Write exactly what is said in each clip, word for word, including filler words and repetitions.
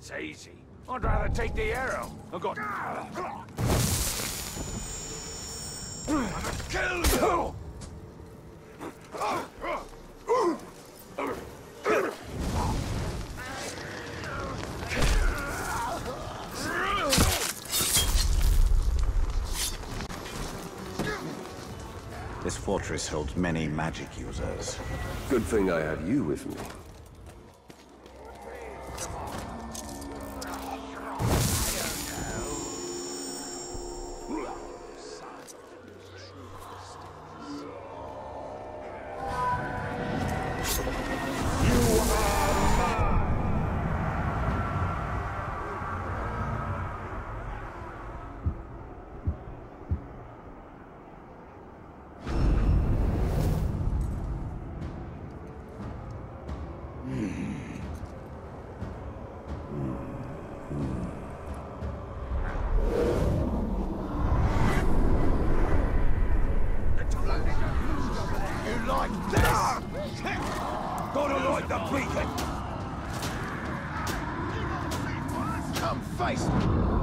That's easy. I'd rather take the arrow. I've got... I'm gonna kill you! This fortress holds many magic users. Good thing I have you with me. Gotta light the beacon! Come face me!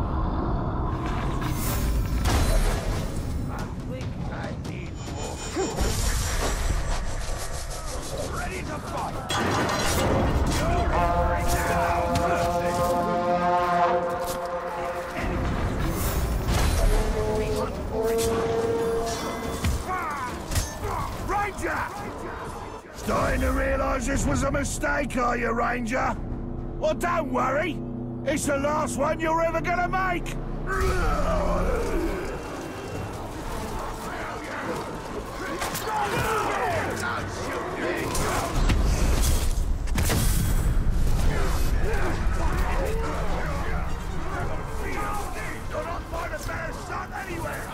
I need more. Ready to fight! Ranger! Starting to realise this was a mistake, are you, Ranger? Well, don't worry. It's the last one you're ever gonna make. You're not find a better shot anywhere.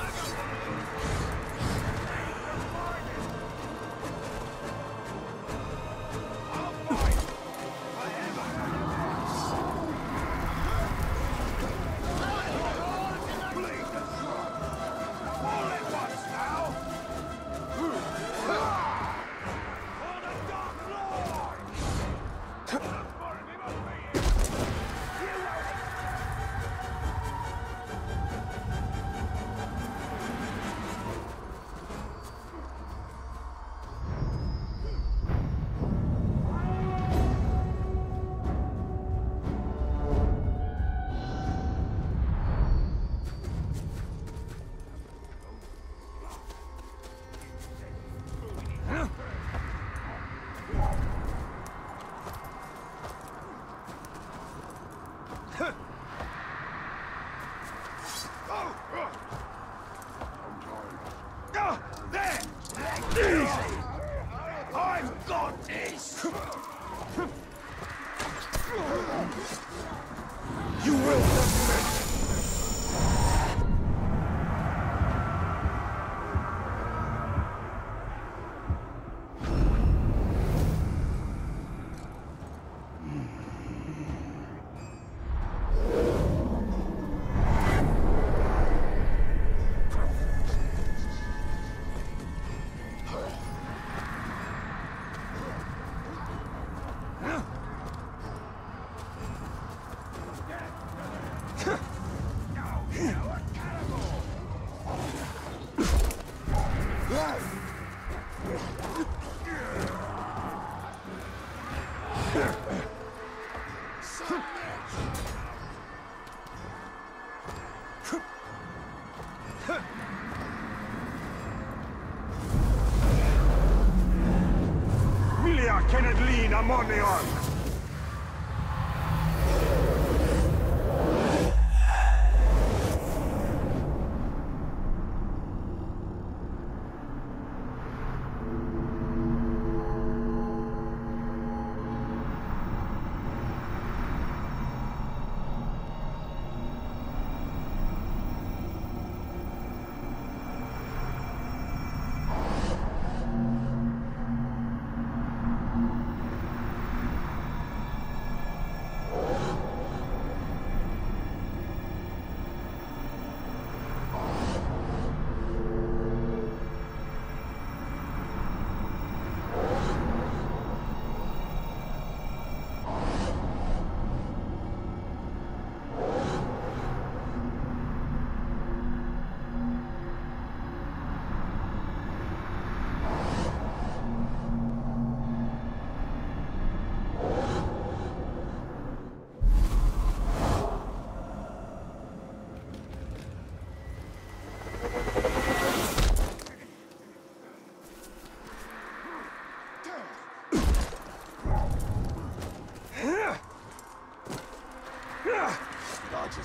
I've got this! You will not. Milia Kenneth Lean Amonion!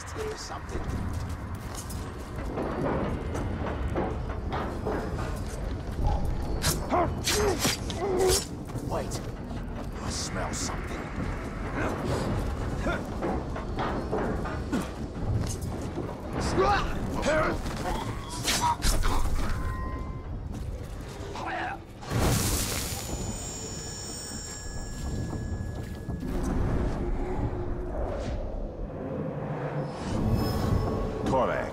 just hear something. Wait, I smell something. Torek.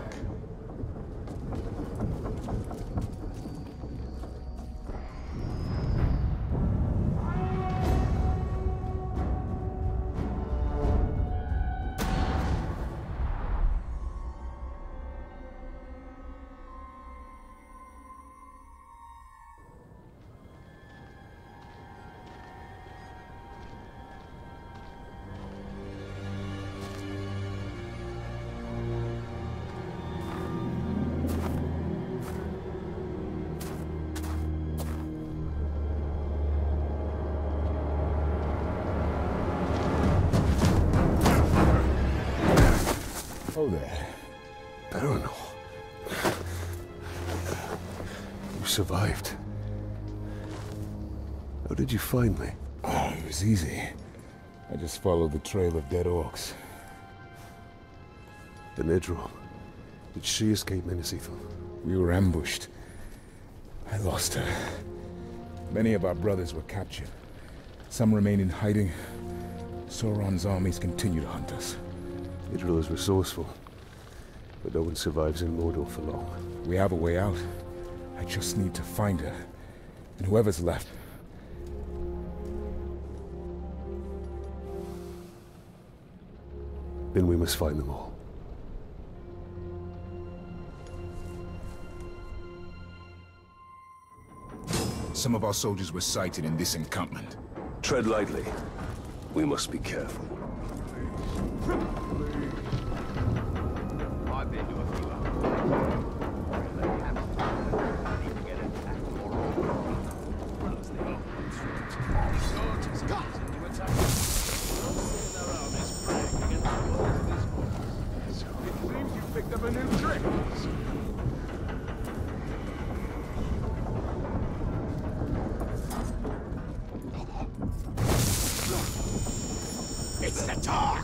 Oh there. Baronor. You survived. How did you find me? Oh, it was easy. I just followed the trail of dead orcs. The Nedrol. Did she escape Menacithal? We were ambushed. I lost her. Many of our brothers were captured. Some remain in hiding. Sauron's armies continue to hunt us. Nedrol is resourceful, but no one survives in Mordor for long. We have a way out. I just need to find her. And whoever's left. Then we must find them all. Some of our soldiers were sighted in this encampment. Tread lightly. We must be careful. I've been to a few Picked up a new trick. It's the dark!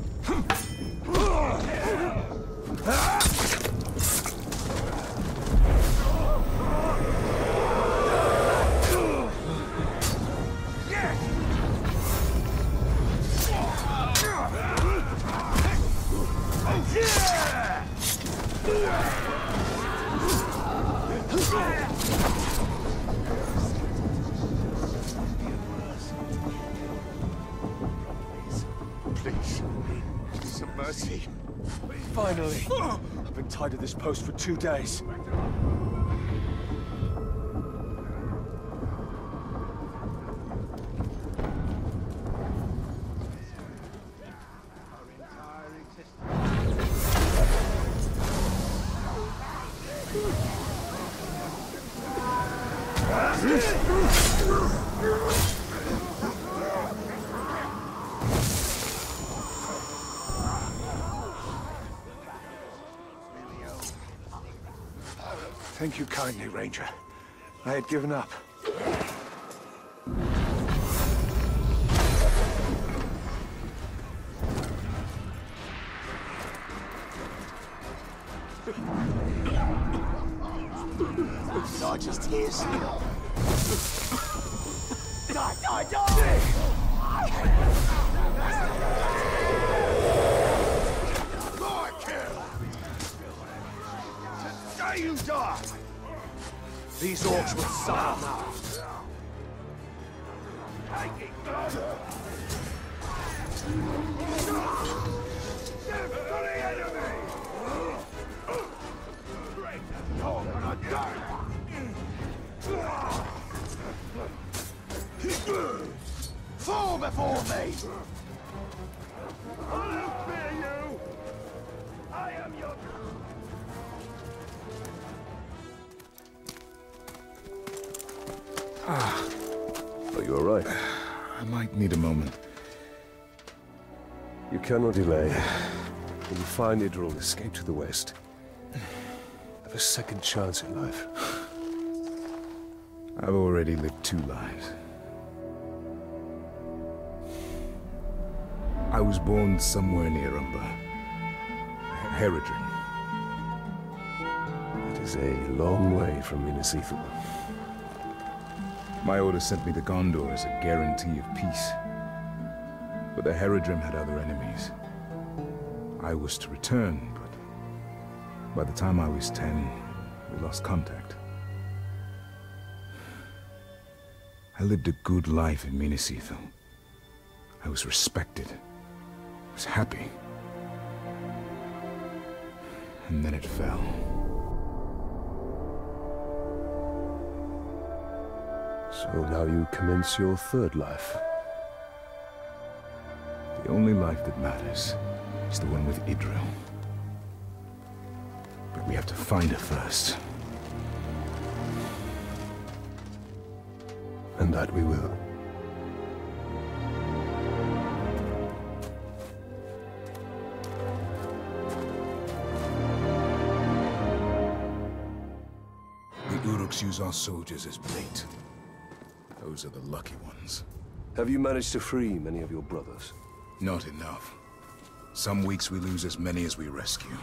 Please, some mercy. Finally, I've been tied to this post for two days. Thank you kindly, Ranger. I had given up. Did I just hear something? Die, die, die! More kill! Today you die! These orcs will suffer now. Take it, Give to the enemy! You're gonna die! Fall before me! I don't fear you! I am your... Are you alright? I might need a moment. You cannot delay. When you find Idril, escape to the west. Have a second chance in life. I've already lived two lives. I was born somewhere near Umber. Herodrim. It is a long way from Minas Ithil. My order sent me to Gondor as a guarantee of peace. But the Herodrim had other enemies. I was to return, but by the time I was ten, we lost contact. I lived a good life in Minas Ithil. I was respected. I was happy. And then it fell. So now you commence your third life. The only life that matters is the one with Idril. But we have to find her first. And that we will. The Uruks use our soldiers as bait. Those are the lucky ones. Have you managed to free many of your brothers? Not enough. Some weeks we lose as many as we rescue.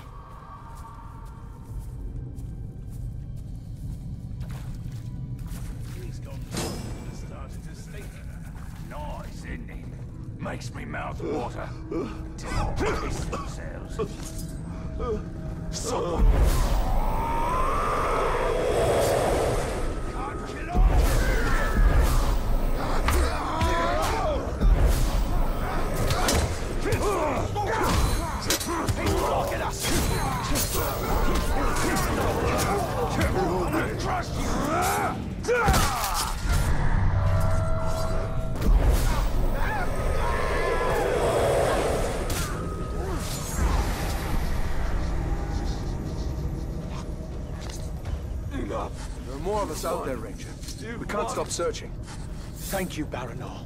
He's gone started to sleep. Nice, isn't he? Makes me mouth water. Till they piss themselves. Someone. There are more of us out there, Ranger. We can't stop searching. Thank you, Baranor.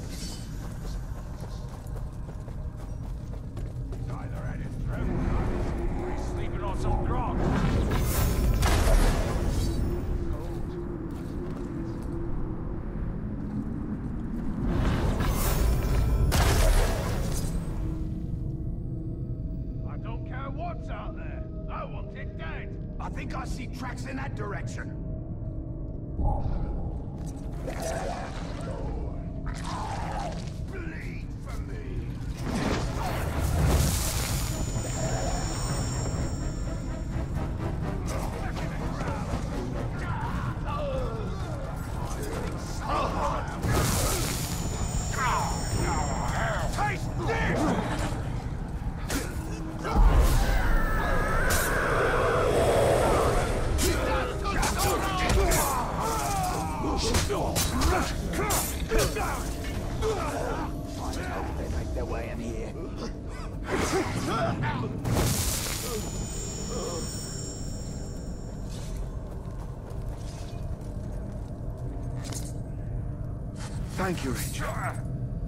Either had his throat or he's sleeping on some grog. I don't care what's out there. I want it dead. I think I see tracks in that direction. Bleed for me. Taste this! They make their way in here. Thank you, Ranger.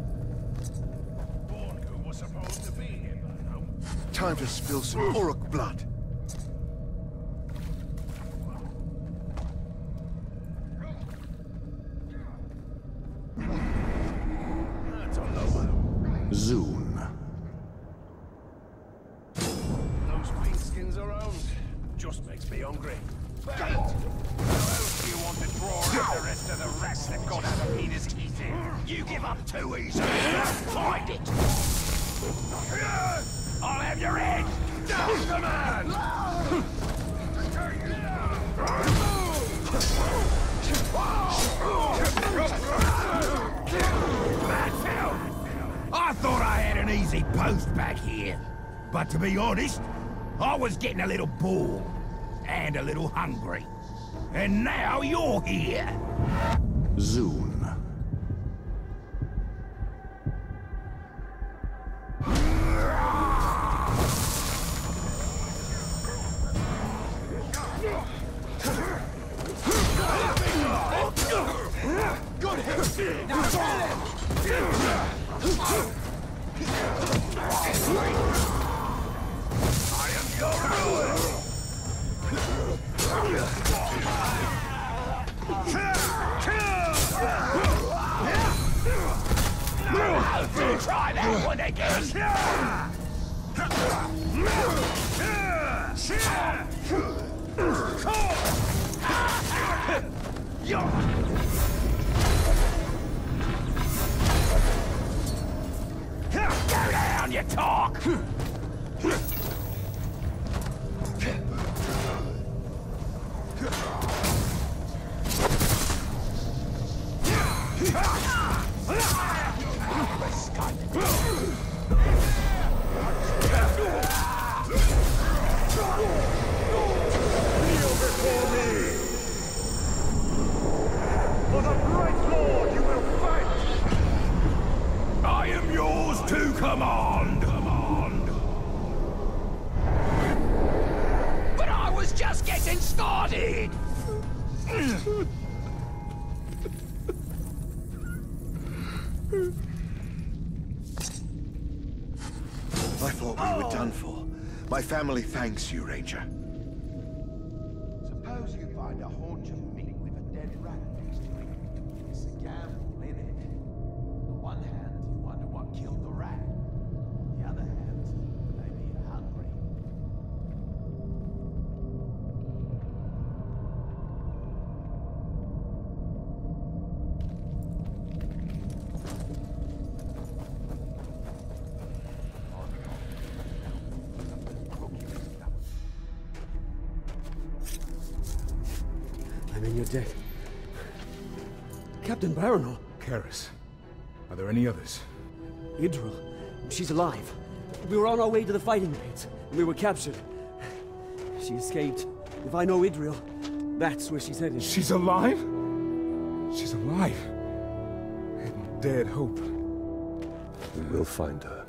Bornku was supposed to be here by now. Time to spill some Uruk blood. Zune. Those pinkskins are owned. Just makes me hungry. Wait! How else do you want to draw out the rest of the rats that got out of Peter's teeth in? You give up too easy. Find it! I'll have your head! Down the man! I thought I had an easy post back here. But to be honest, I was getting a little bored. And a little hungry. And now you're here! Zune. Good hit! Now kill him! Go down, you talk! Command! Command! But I was just getting started! I thought we were done for. My family thanks you, Ranger. Suppose you find a haunch of meat with a dead rat next to it. It's a gamble, isn't it? On the one hand, you wonder what killed the rat. On the other hand, maybe you're hungry. I'm in your debt. Captain Baranor. Karis. Are there any others? Idril. She's alive. We were on our way to the fighting pits. We were captured. She escaped. If I know Idril, that's where she's headed. She's alive? She's alive. I hadn't dared hope. We will find her.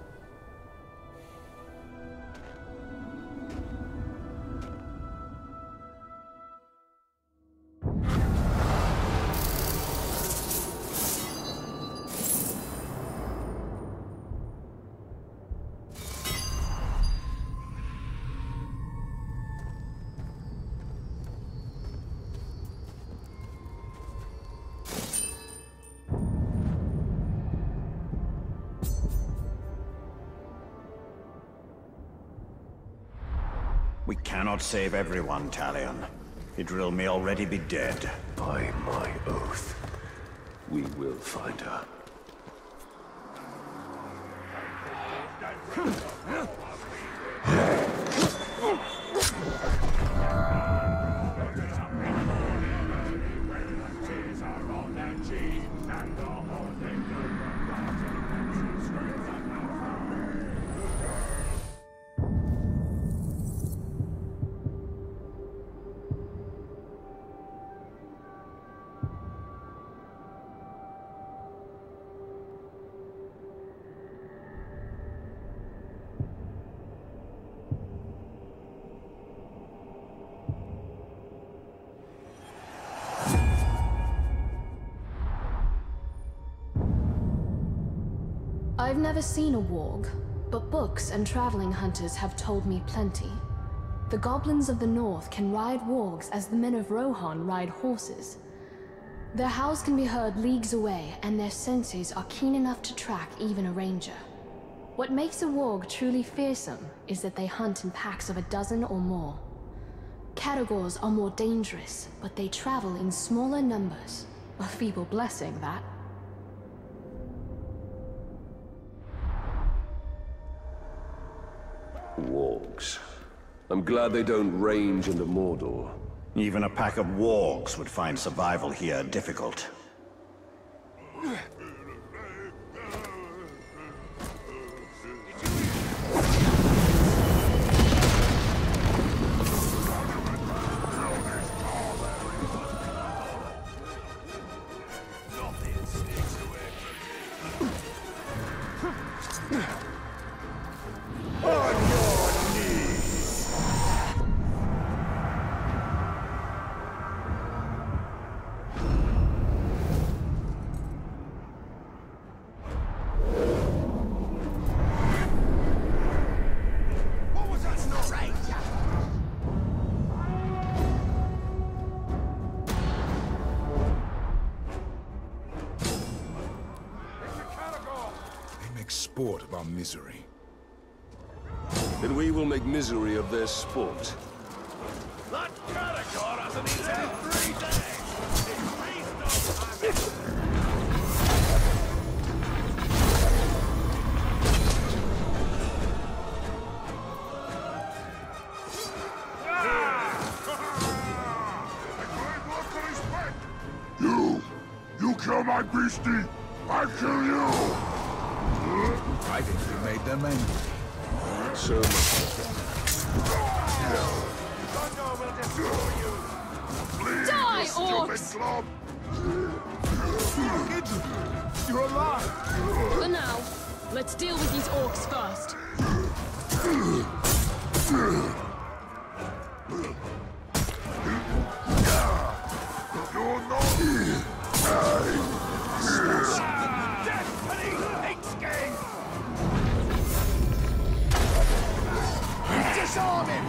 We cannot save everyone, Talion. Idril may already be dead. By my oath, we will find her. I've never seen a warg, but books and traveling hunters have told me plenty. The goblins of the north can ride wargs as the men of Rohan ride horses. Their howls can be heard leagues away, and their senses are keen enough to track even a ranger. What makes a warg truly fearsome is that they hunt in packs of a dozen or more. Caragors are more dangerous, but they travel in smaller numbers. A feeble blessing, that. Wargs. I'm glad they don't range into Mordor. Even a pack of wargs would find survival here difficult. sport of our misery. Then we will make misery of their sport. That Caragor hasn't eaten in three days! He's You! You kill my beastie! I kill you! I think we made them angry. So much. Thunder will destroy you! Please, Die, you stupid orcs! club! You're alive! For now, let's deal with these orcs first. You're not... Death to these pigskin! Disarm him!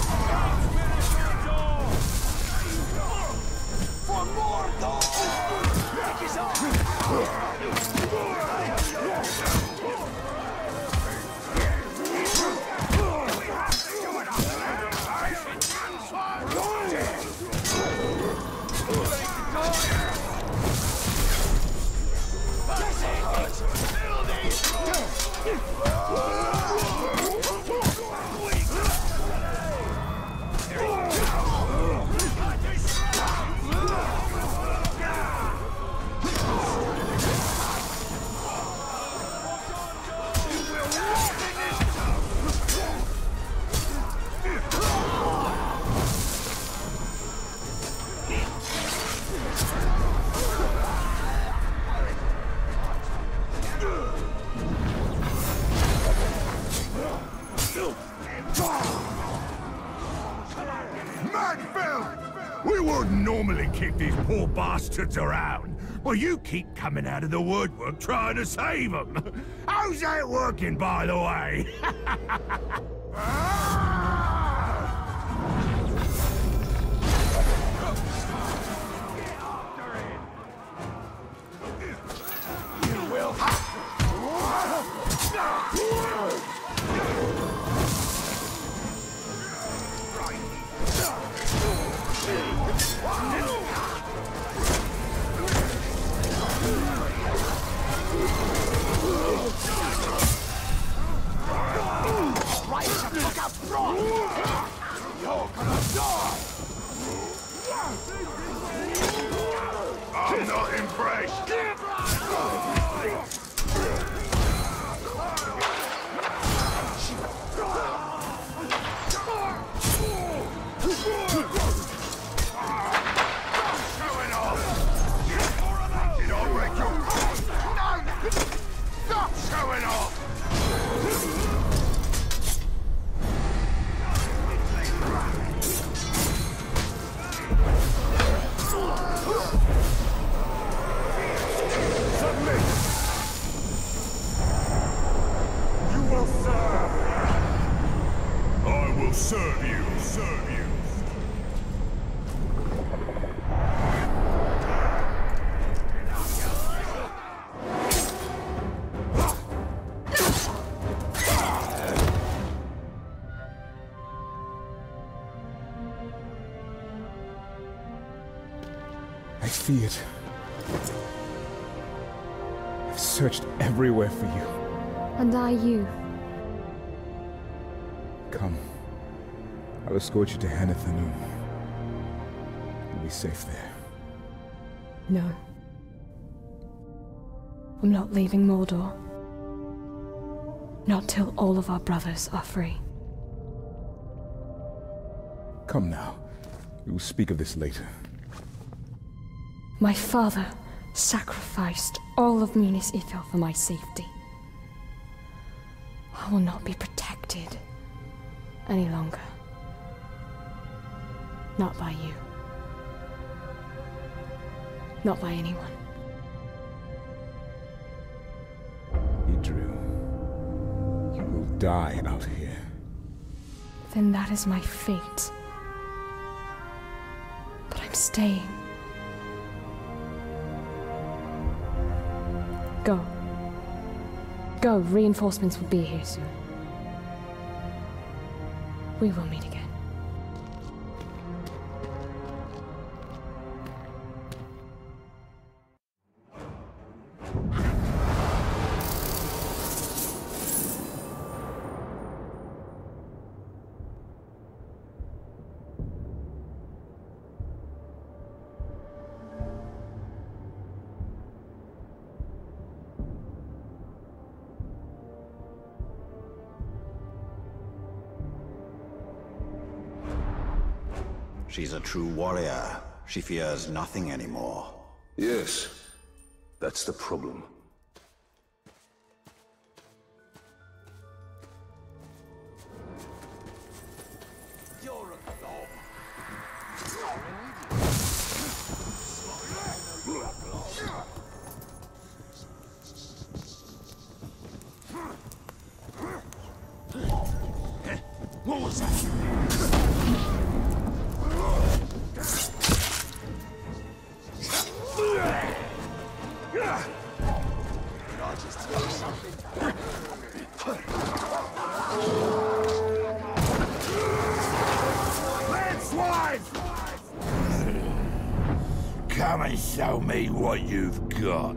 For Mordor! Take his arm! We wouldn't normally kick these poor bastards around, but you keep coming out of the woodwork trying to save them. How's that working, by the way? You will have right to look up front! You're gonna die! I'm not impressed. Showing off! Did I break your heart? No! Stop showing off! Submit! You will serve! I will serve you, serve you. I see it. I've searched everywhere for you. And I you. Come. I'll escort you to Hanathanum. You'll be safe there. No. I'm not leaving Mordor. Not till all of our brothers are free. Come now. We will speak of this later. My father sacrificed all of Minas Ithil for my safety. I will not be protected any longer. Not by you. Not by anyone. Idril, you will die out here. Then that is my fate. But I'm staying. Go. Go, reinforcements will be here soon. We will meet again. She's a true warrior. She fears nothing anymore. Yes, that's the problem. You're a dog. What was that? Come and show me what you've got.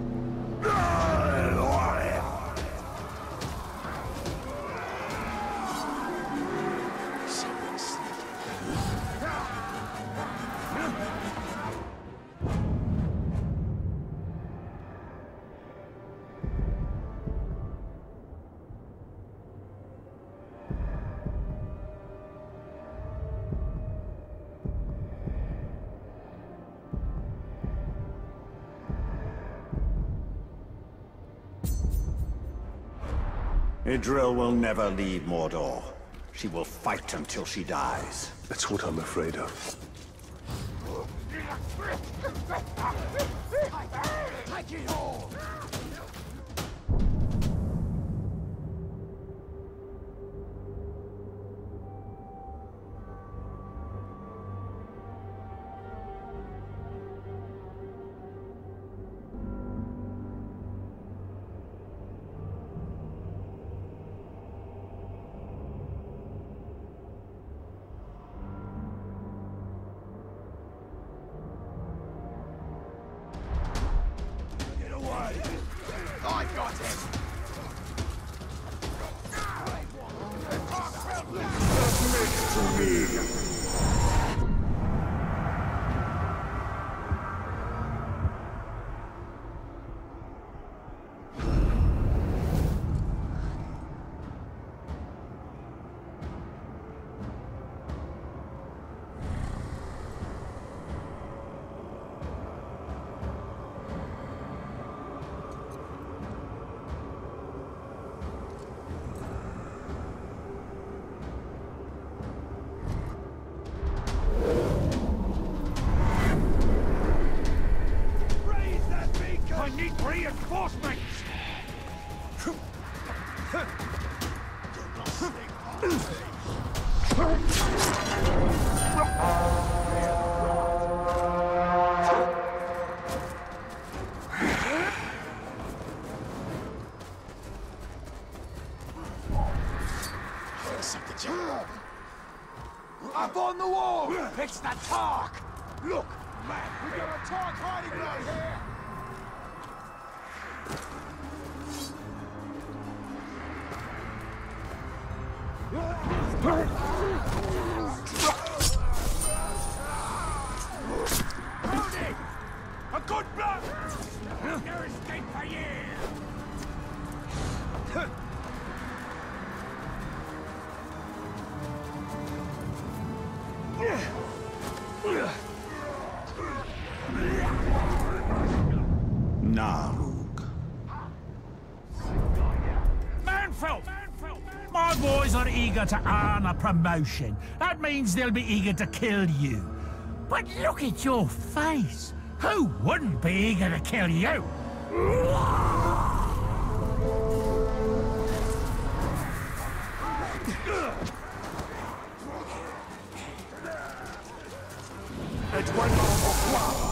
Idril will never leave Mordor. She will fight until she dies. That's what I'm afraid of. Take it all! I got him! Submit to me! Reinforcements! Up on the wall! It's the Tark! Look, man, we got a Tark hiding right here! Brody! A good blow! No escape for you! Narug. Manfeld! My boys are eager to earn a promotion. That means they'll be eager to kill you. But look at your face. Who wouldn't be eager to kill you? It's one more.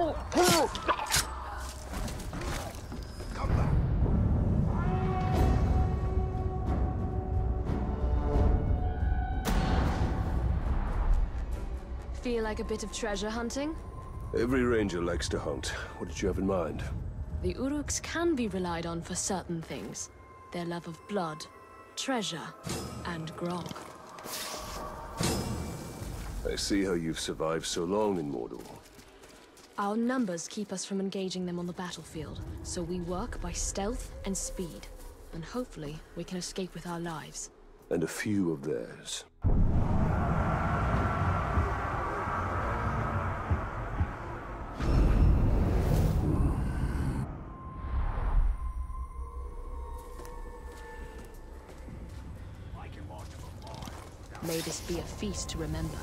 Feel like a bit of treasure hunting? Every ranger likes to hunt. What did you have in mind? The Uruks can be relied on for certain things. Their love of blood, treasure, and grog. I see how you've survived so long in Mordor. Our numbers keep us from engaging them on the battlefield, so we work by stealth and speed. And hopefully, we can escape with our lives. And a few of theirs. May this be a feast to remember.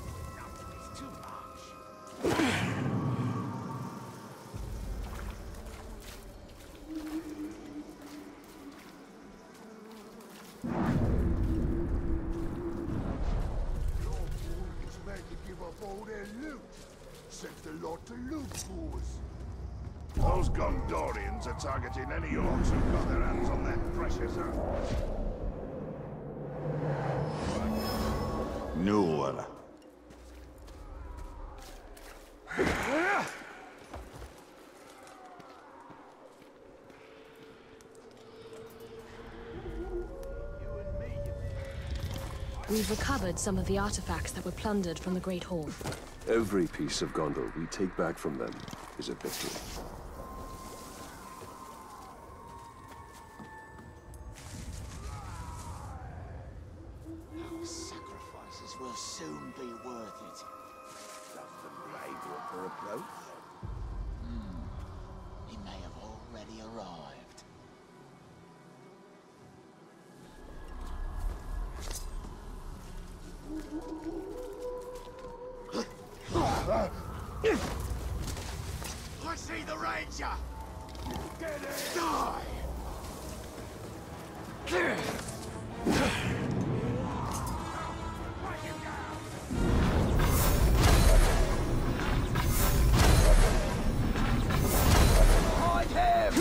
Those Gondorians are targeting any orcs who've got their hands on that precious earth. Newell. We've recovered some of the artifacts that were plundered from the Great Hall. Every piece of Gondor we take back from them is a victory. Our sacrifices will soon be worth it. Does the blade want to approach? Hmm. He may have already arrived. I see the Ranger! Get it! Die! Hide him!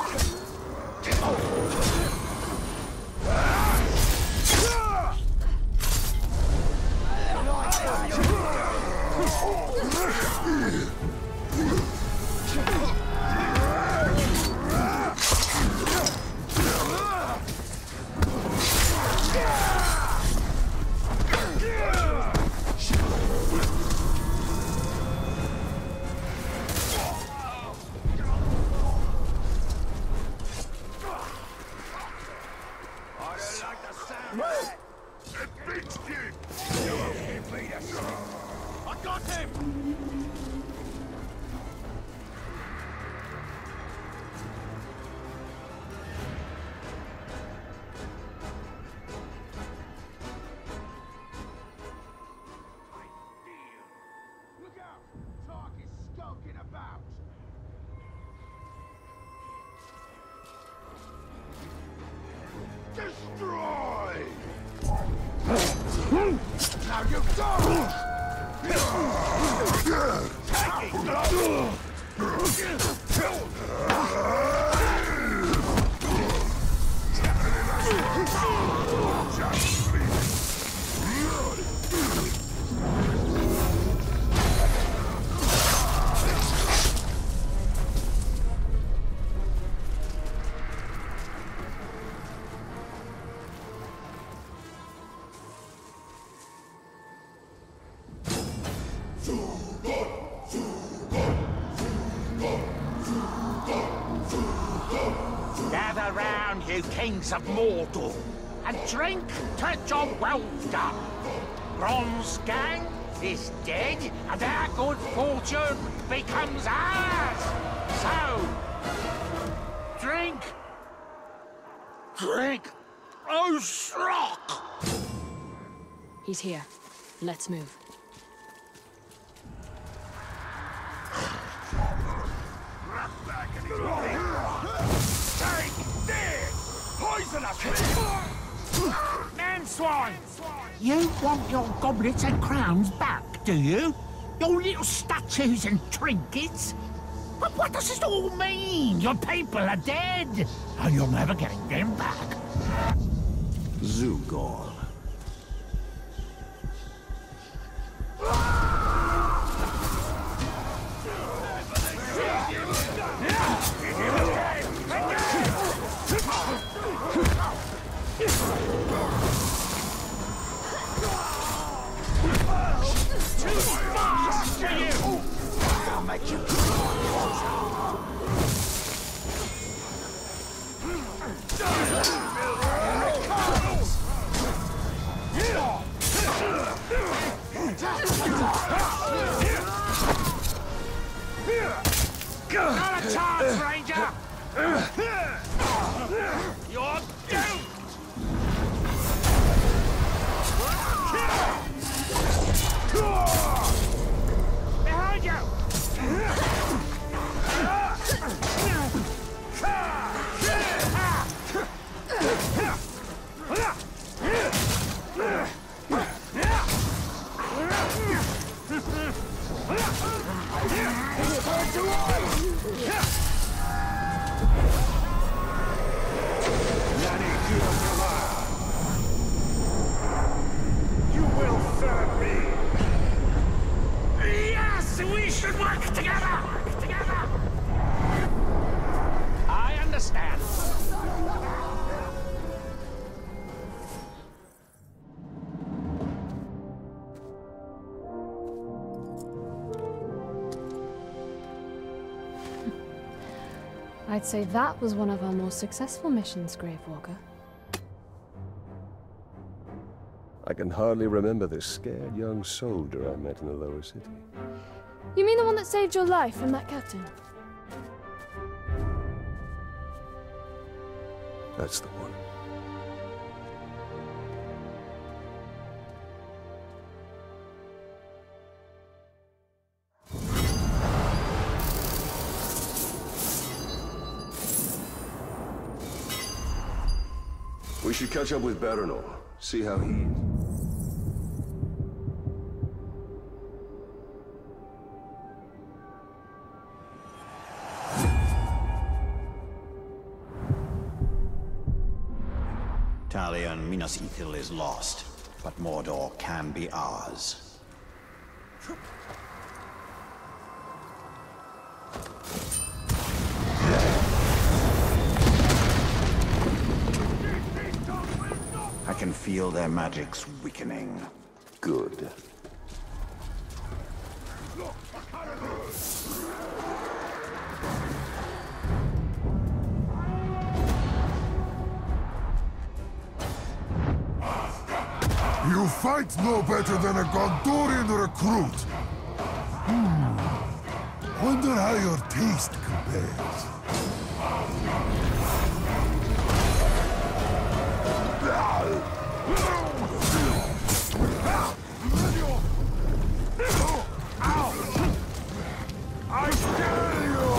Destroy! Now you die! Gather round, you kings of Mordor, and drink to job well done. Bronzegang is dead, and our good fortune becomes ours. So, drink, drink, oh Shrock! He's here. Let's move. Take this! Poisonous! Man swine! You want your goblets and crowns back, do you? Your little statues and trinkets? But what does this all mean? Your people are dead, and you're never getting them back. Zugor. I'll make you. Not a chance, Ranger! You're doomed! Behind you! You will serve me. Yes, we should work together! Work together! I understand. I'd say that was one of our more successful missions, Gravewalker. I can hardly remember the scared young soldier I met in the lower city. You mean the one that saved your life from that captain? That's the one. We should catch up with Baranor, see how he is. Talion, Minas Ithil is lost, but Mordor can be ours. I can feel their magic's weakening. Good. You fight no better than a Gondorian recruit. Hmm. Wonder how your taste compares. I dare you!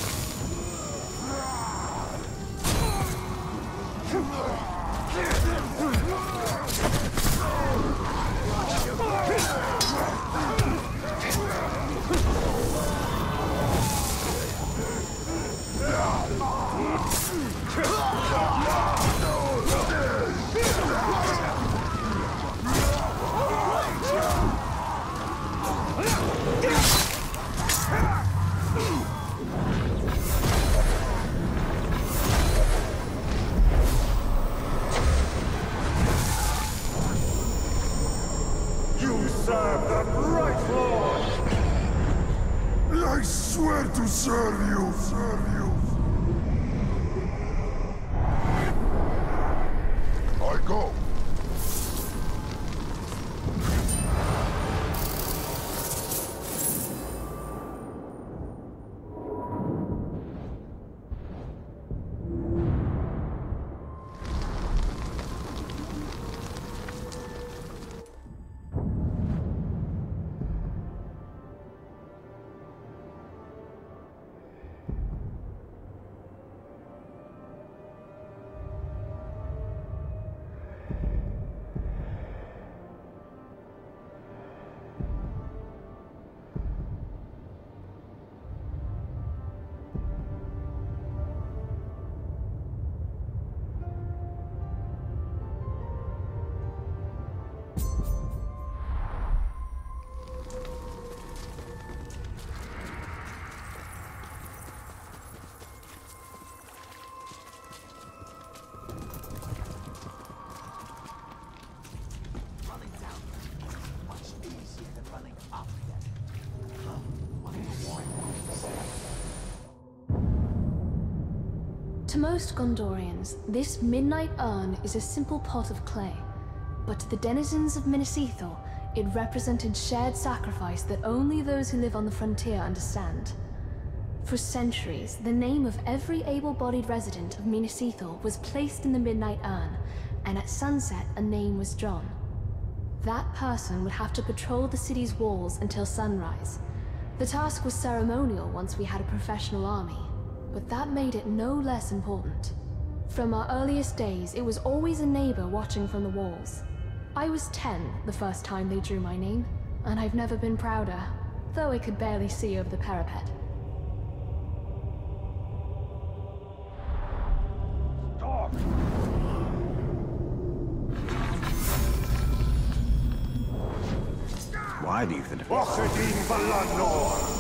I swear to serve you, serve you. I go. To most Gondorians, this midnight urn is a simple pot of clay. But to the denizens of Minas Ithil, it represented shared sacrifice that only those who live on the frontier understand. For centuries, the name of every able-bodied resident of Minas Ithil was placed in the midnight urn, and at sunset a name was drawn. That person would have to patrol the city's walls until sunrise. The task was ceremonial once we had a professional army, but that made it no less important. From our earliest days, it was always a neighbor watching from the walls. I was ten the first time they drew my name, and I've never been prouder, though I could barely see over the parapet. Stop! Why do you think? Oxidine Balanor!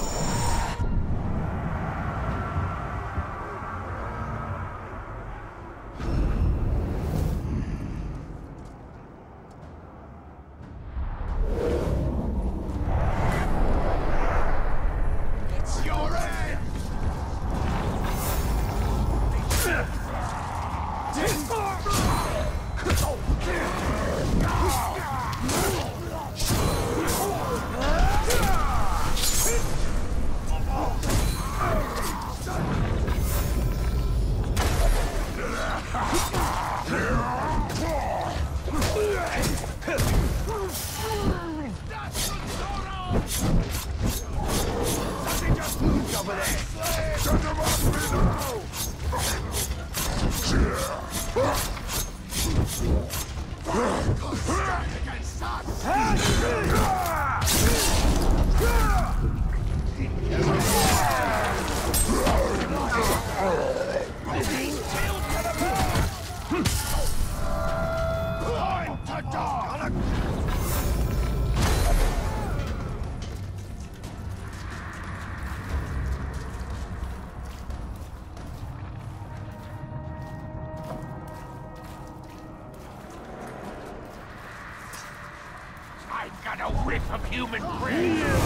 I've got a whiff of human breath!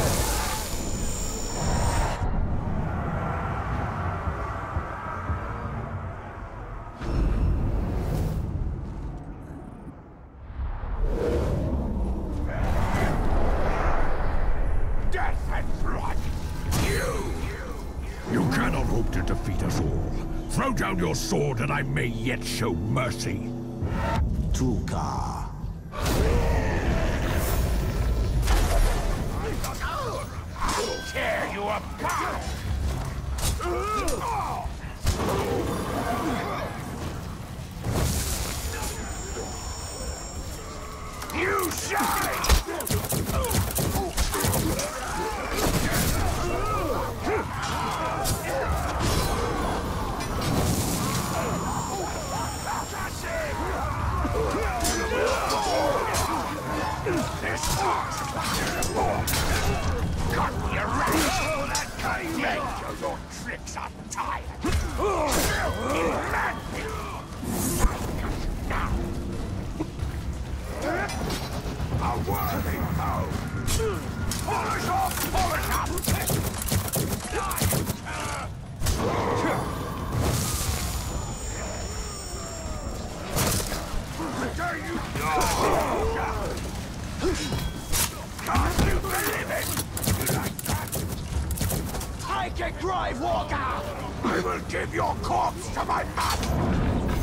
Throw down your sword and I may yet show mercy. Tulka. I'll tear you apart! You shine! Cut me around! Oh, that kind of your tricks are tired! A worthy foe! Polish off! Polish up! There you go! Can't you believe it? You like that? Take it, Grave Walker! I will give your corpse to my master!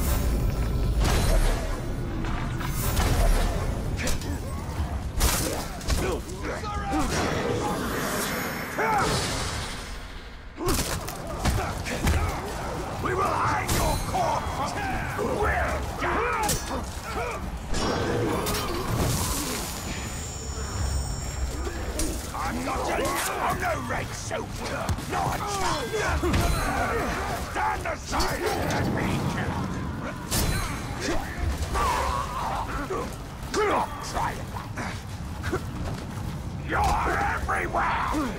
We will hang your corpse! We'll down! I'm not a I'm no red soldier! Not a chance! Stand aside and let me kill! Not try it! You're everywhere!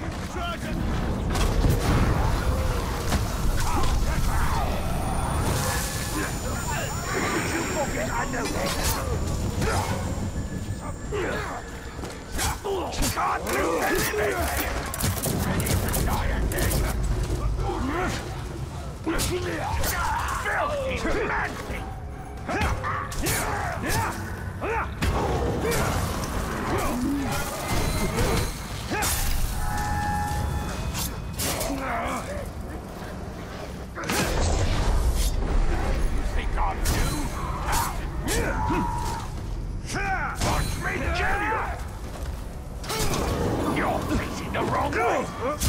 Did you forget I know this? Can't do anything! Ready to die again! filthy maddening! You think I'm new? Watch me kill you! You're facing the wrong way!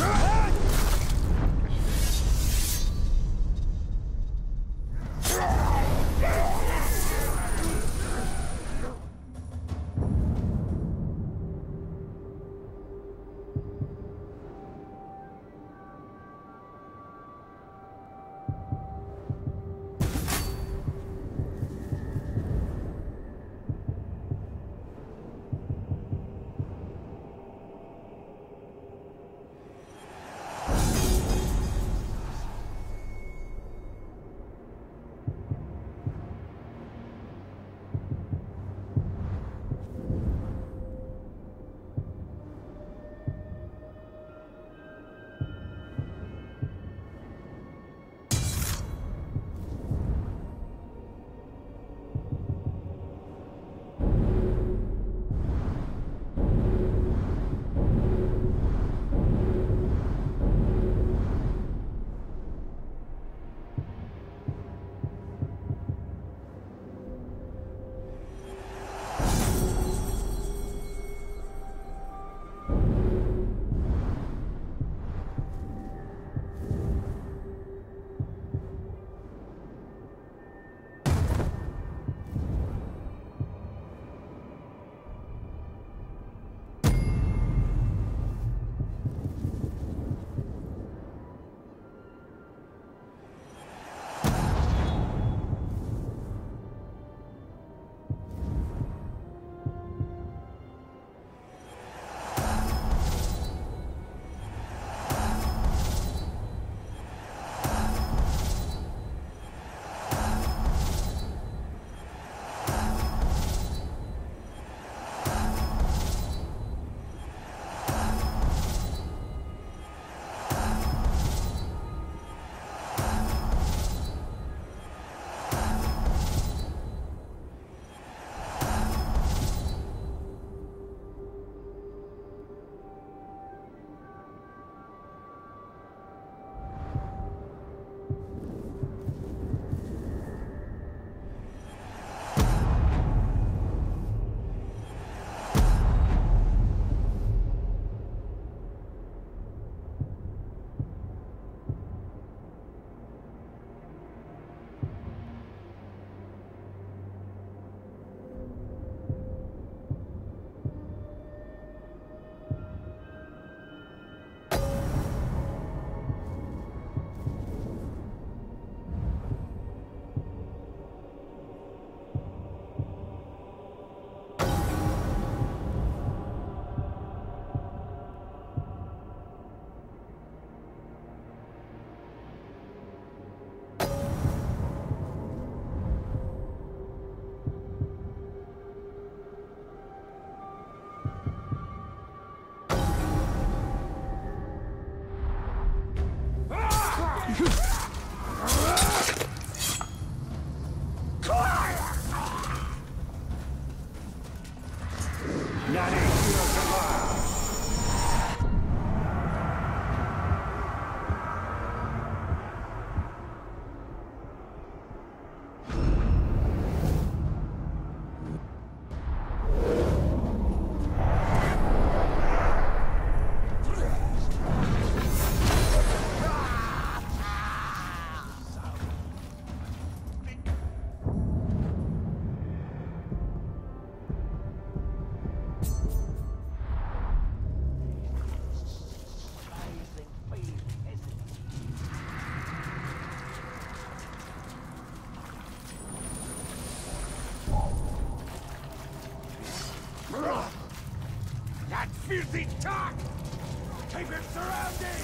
That filthy talk! Keep him surrounded!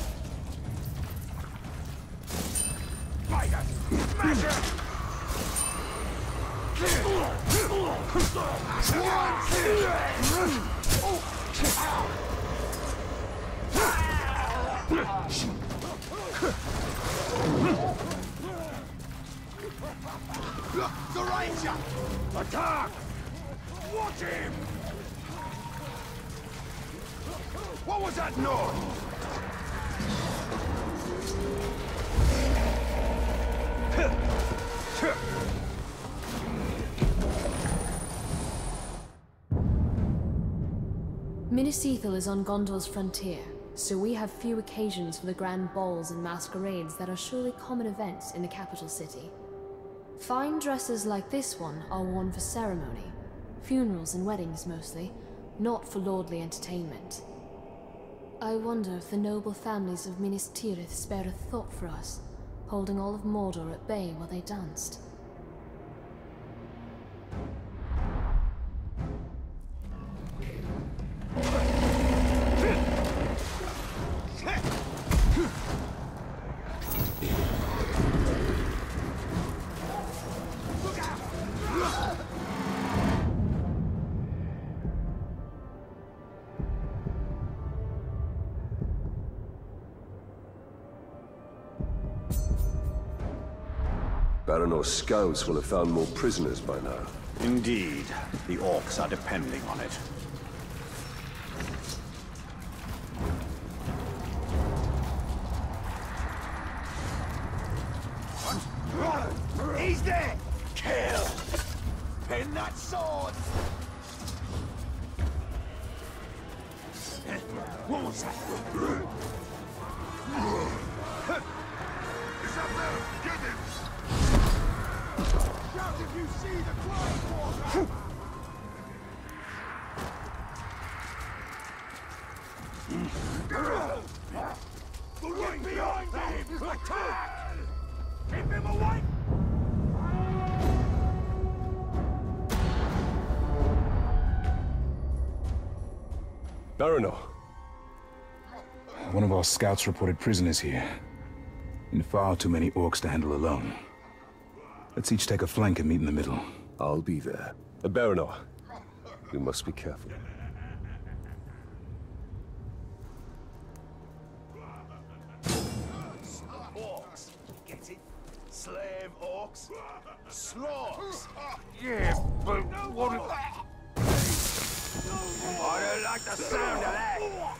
Spider! Smash him! What was that noise? Minas Ithil is on Gondor's frontier, so we have few occasions for the grand balls and masquerades that are surely common events in the capital city. Fine dresses like this one are worn for ceremony, funerals and weddings mostly, not for lordly entertainment. I wonder if the noble families of Minas Tirith spared a thought for us, holding all of Mordor at bay while they danced. Baranor's scouts will have found more prisoners by now. Indeed. The orcs are depending on it. He's there! Kill! Pin that sword! What was that? He's up there! Get him! Shout if you see the Clone Walker! Get behind him! Attack! Keep him away! Baranor. One of our scouts reported prisoners here. And far too many orcs to handle alone. Let's each take a flank and meet in the middle. I'll be there. Uh, Baranor, we must be careful. Orcs. Get it? Slave orcs. Slorks. Yeah, but what if... I don't like the sound of that.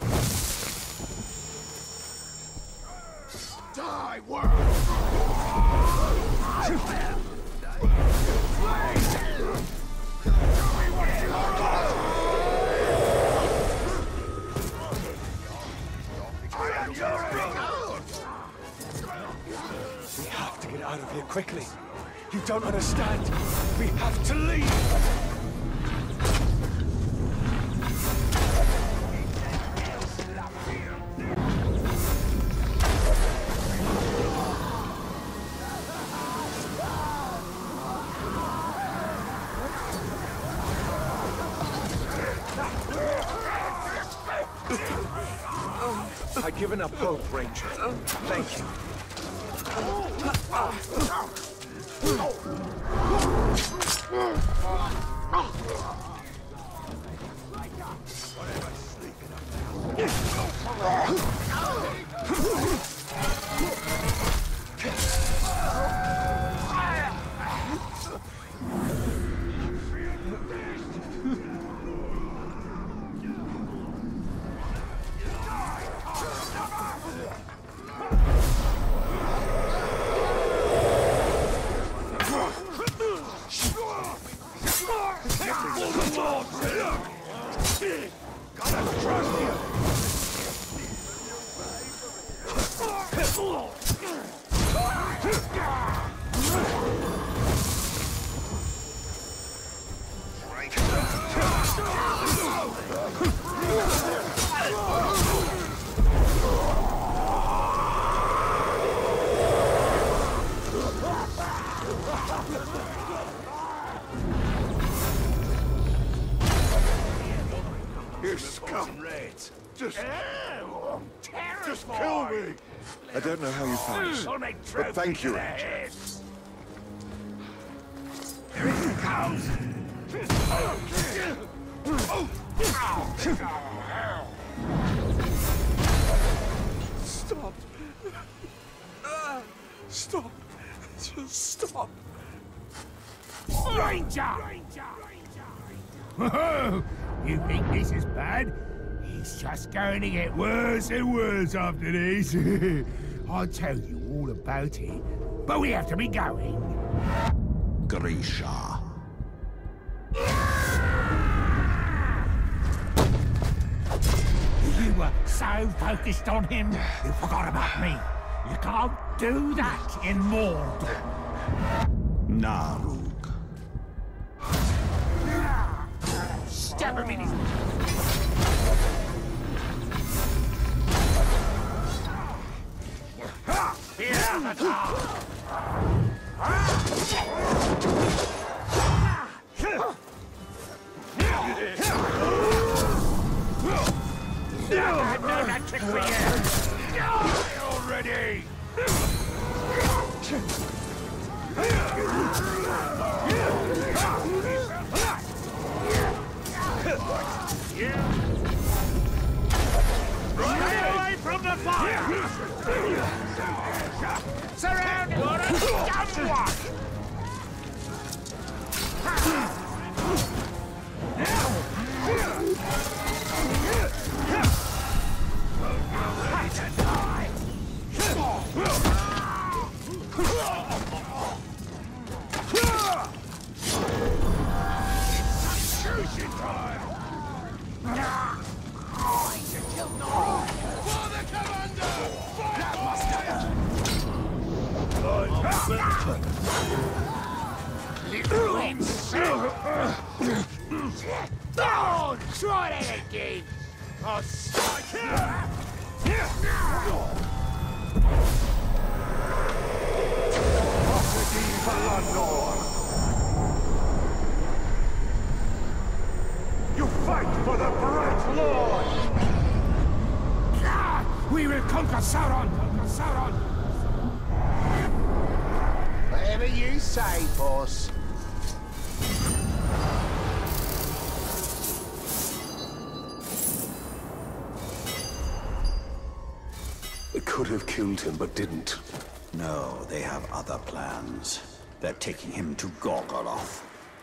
Die, world! We have to get out of here quickly. You don't understand. We have to leave. I've given up hope, Ranger. Thank you. You scum rats! Just... Oh, just kill me! I don't know how you found us, I'll make but thank you, their Ranger. heads. There he comes! Stop. Uh, stop. Just stop. Ranger! You think this is bad? It's just going to get worse and worse after this. I'll tell you all about it, but we have to be going. Grisha. You were so focused on him, you forgot about me. You can't do that in Mordor. Narug. Stab him in his... Here, the top! I've known that trick for years! Die already! Stay away from the fire! Surround him! What a dumb one! Ready to die! Sushi time! I should kill Nora! For the commander! That must Little insect! Oh, try that again! I'll strike You fight for the Bright Lord! We will conquer Sauron! Conquer Sauron! Whatever you say, boss. They could have killed him, but didn't. No, they have other plans. They're taking him to Gorgoroth.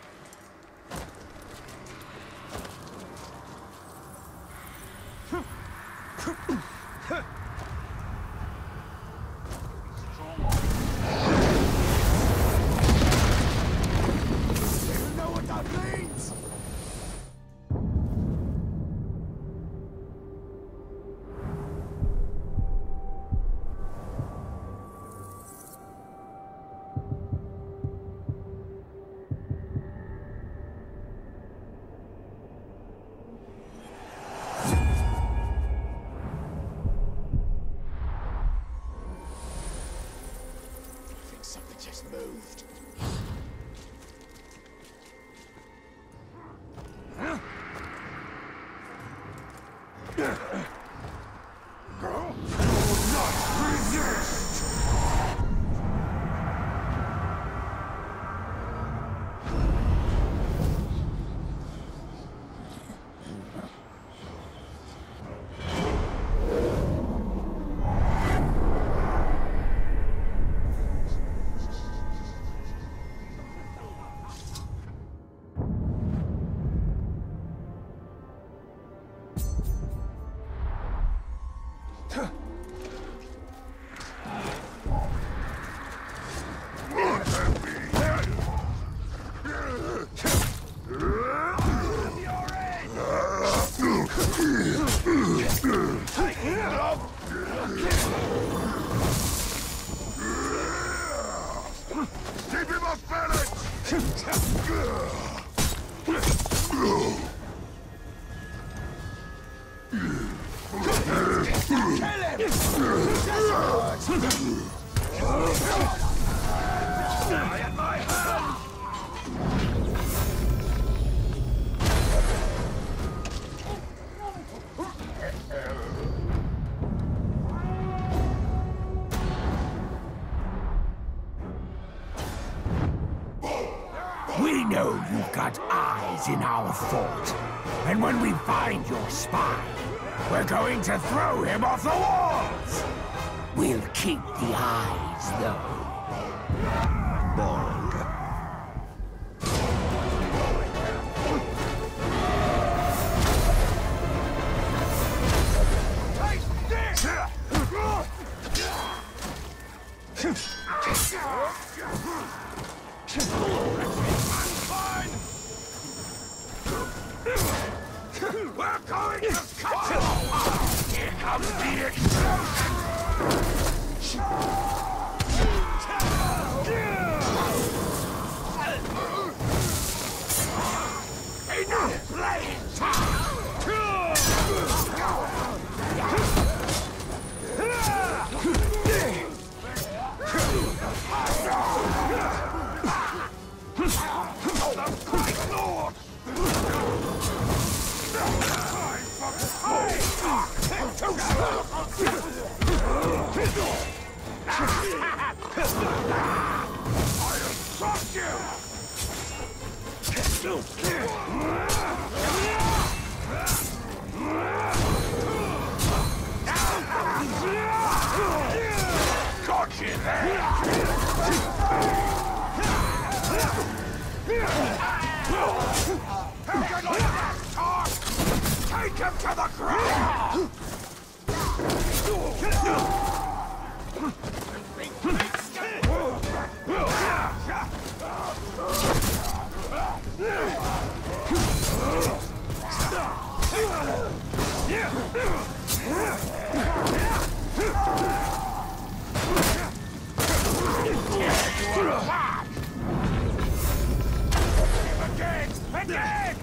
Something just moved. Keep him off balance! We know you've got eyes in our fort. And when we find your spy, we're going to throw him off the walls! We'll keep the eyes, though. Borg. We're going to cut you off! Here comes the explosion! Enough playing! Take him to the ground! Again! Again!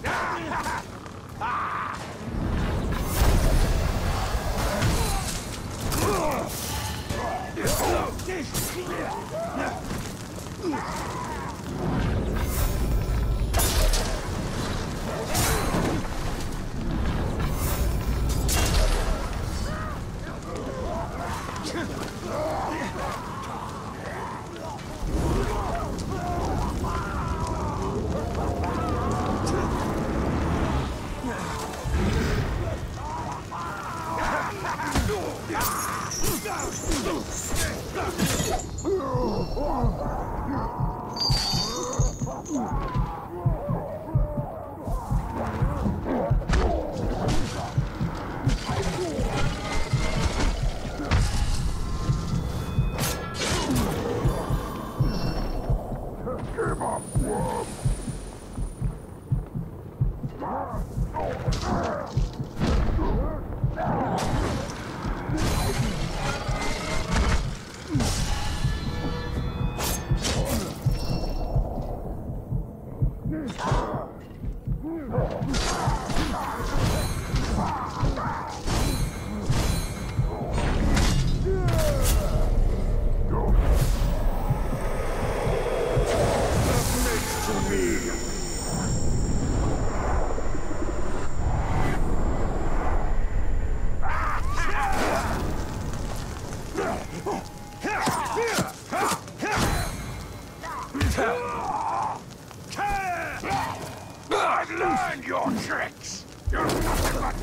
I've learned your tricks! You're nothing but...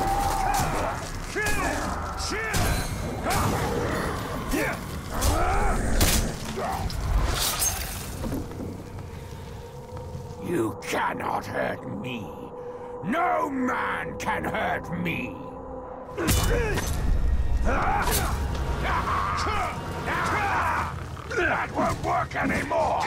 You cannot hurt me. No man can hurt me. That won't work anymore.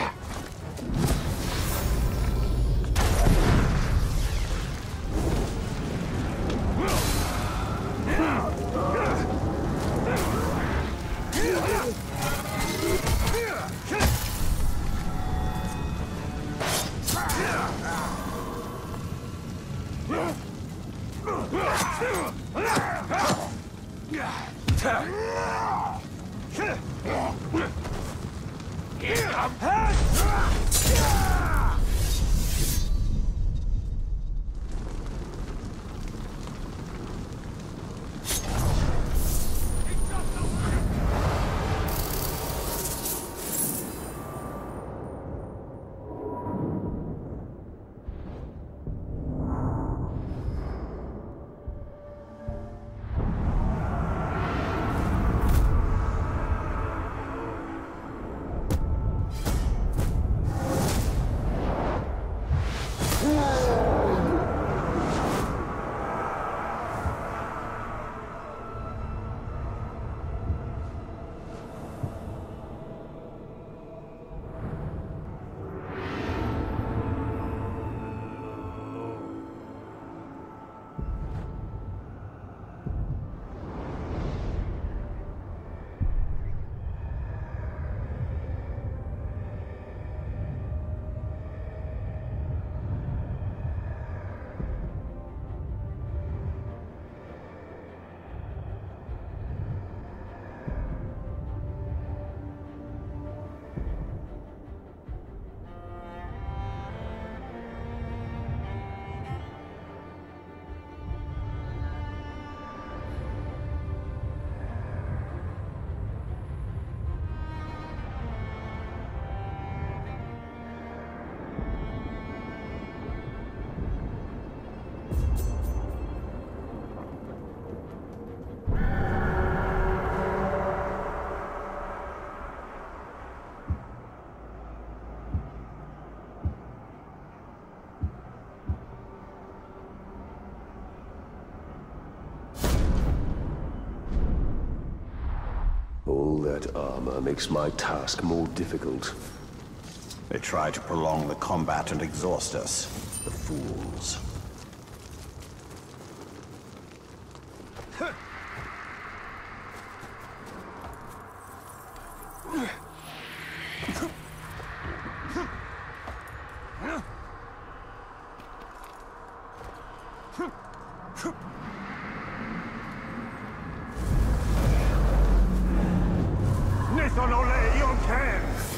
All that armor makes my task more difficult. They try to prolong the combat and exhaust us. The fools. Nithon ole yon can!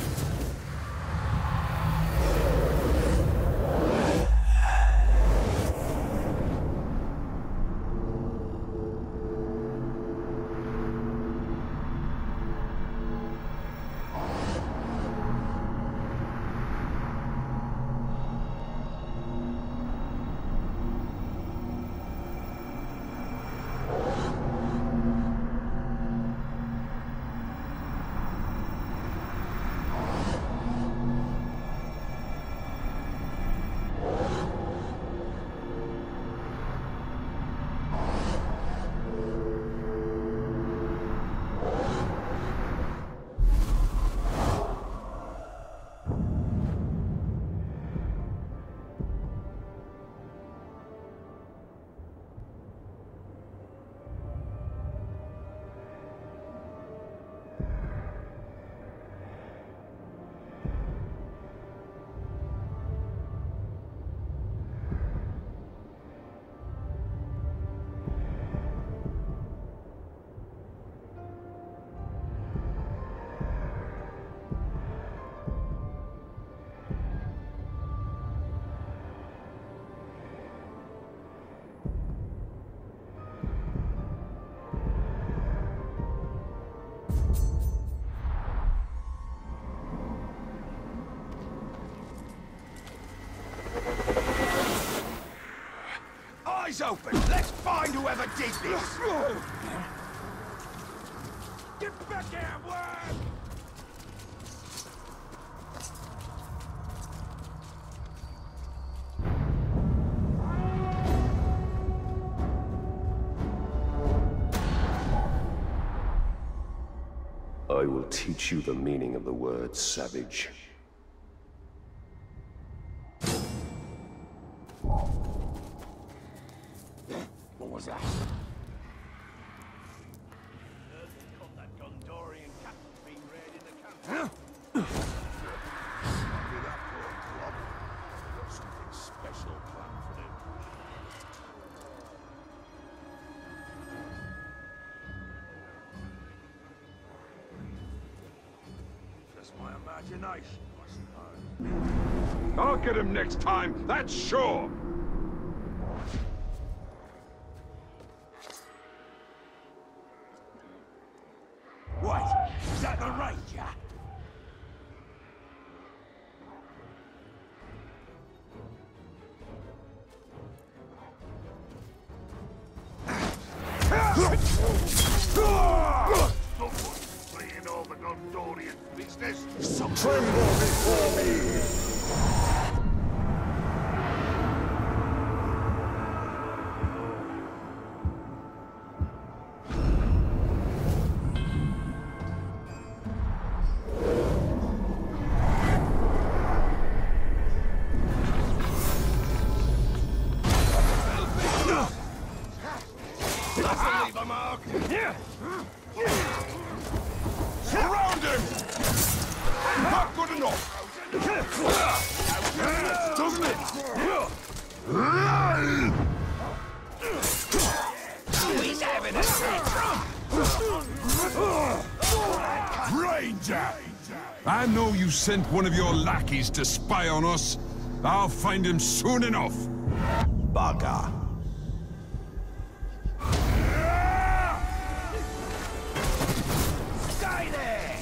Eyes open! Let's find whoever did this! Get back here, worm! I will teach you the meaning of the word savage. What was that? That Gondorian captain's been raiding the camp. Something special planned for them. Just my imagination, I suppose. I'll get him next time, that's sure! Wait, is that the Ranger? Playing all the Gondorian business. Tremble before me! Leave a mark! Surround him! Not good enough! Doesn't it? He's having a Ranger! I know you sent one of your lackeys to spy on us. I'll find him soon enough. Bugger. Stay there!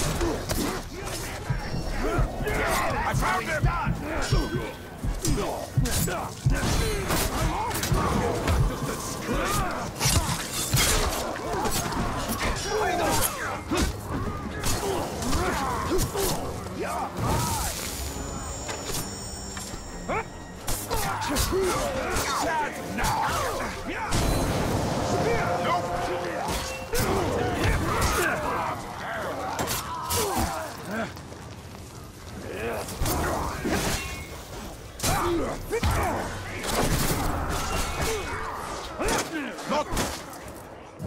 I found him! Sad now!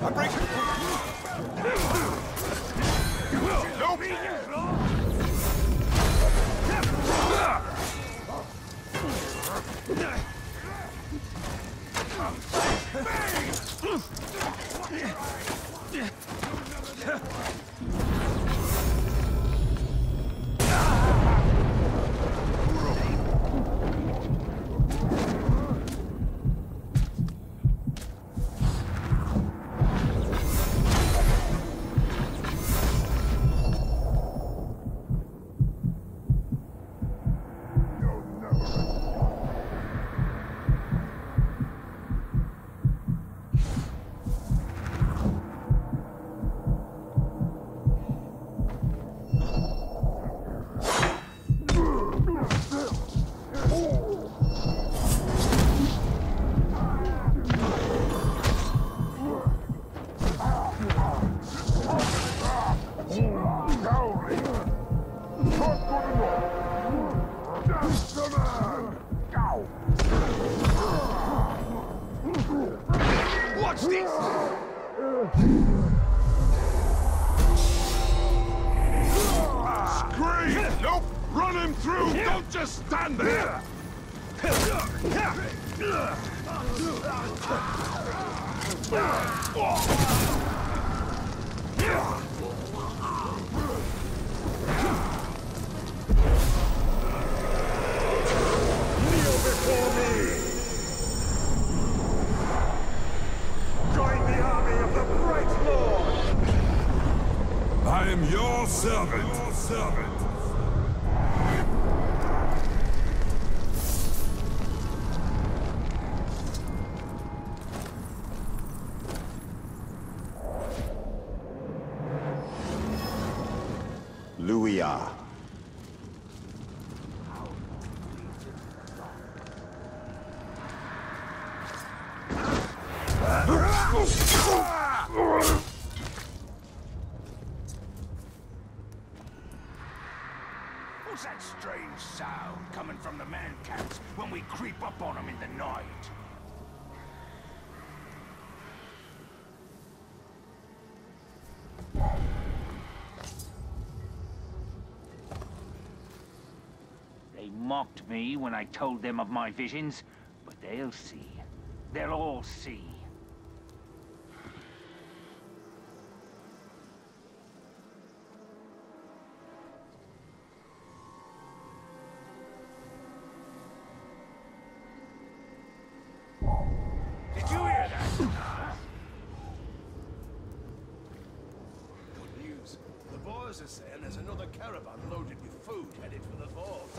I'm breaking. Watch this! Scream! Nope! Run him through! Don't just stand there! Kneel before me! Join the army of the Bright Lord! I am your servant! Your servant! Luia. What's that strange sound coming from the man camps when we creep up on them in the night? They mocked me when I told them of my visions, but they'll see. They'll all see. Did you hear that? Good news. The boys are saying there's another caravan loaded with food headed for the vault.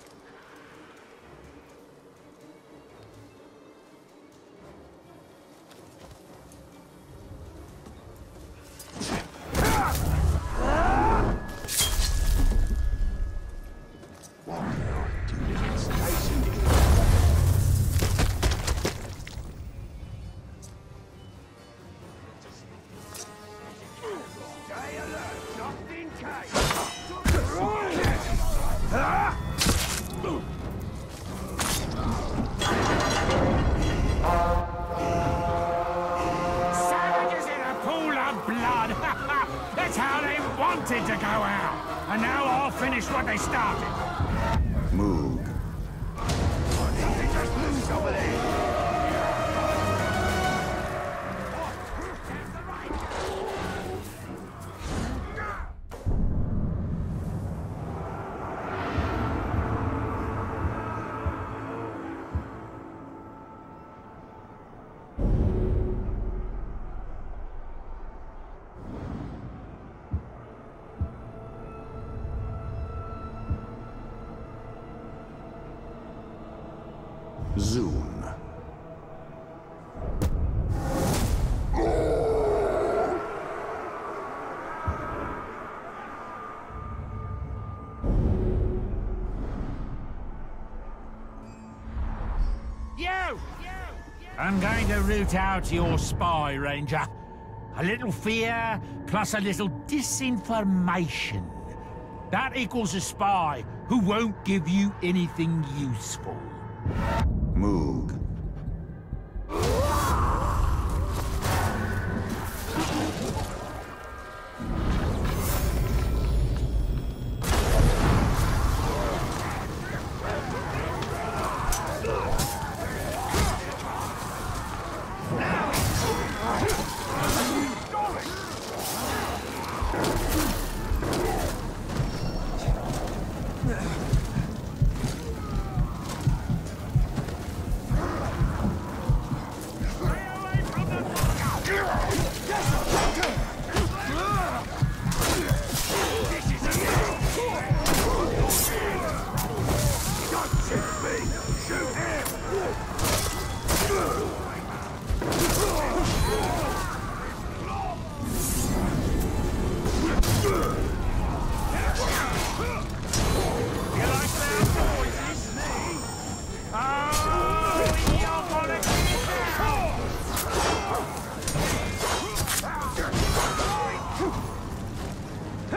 Savages in a pool of blood! That's how they wanted to go out! And now I'll finish what they started! Moog. Zoom. You! I'm going to root out your spy, Ranger. A little fear, plus a little disinformation. That equals a spy who won't give you anything useful. Moog.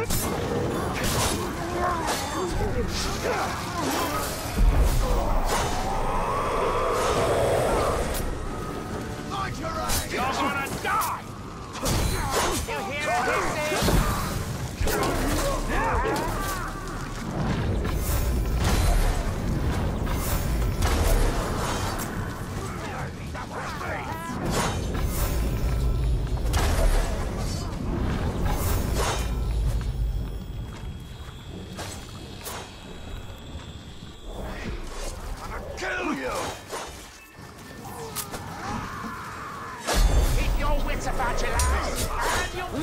You're gonna die! You hear what he says? Kill you! Keep your wits about you, lads! And you'll...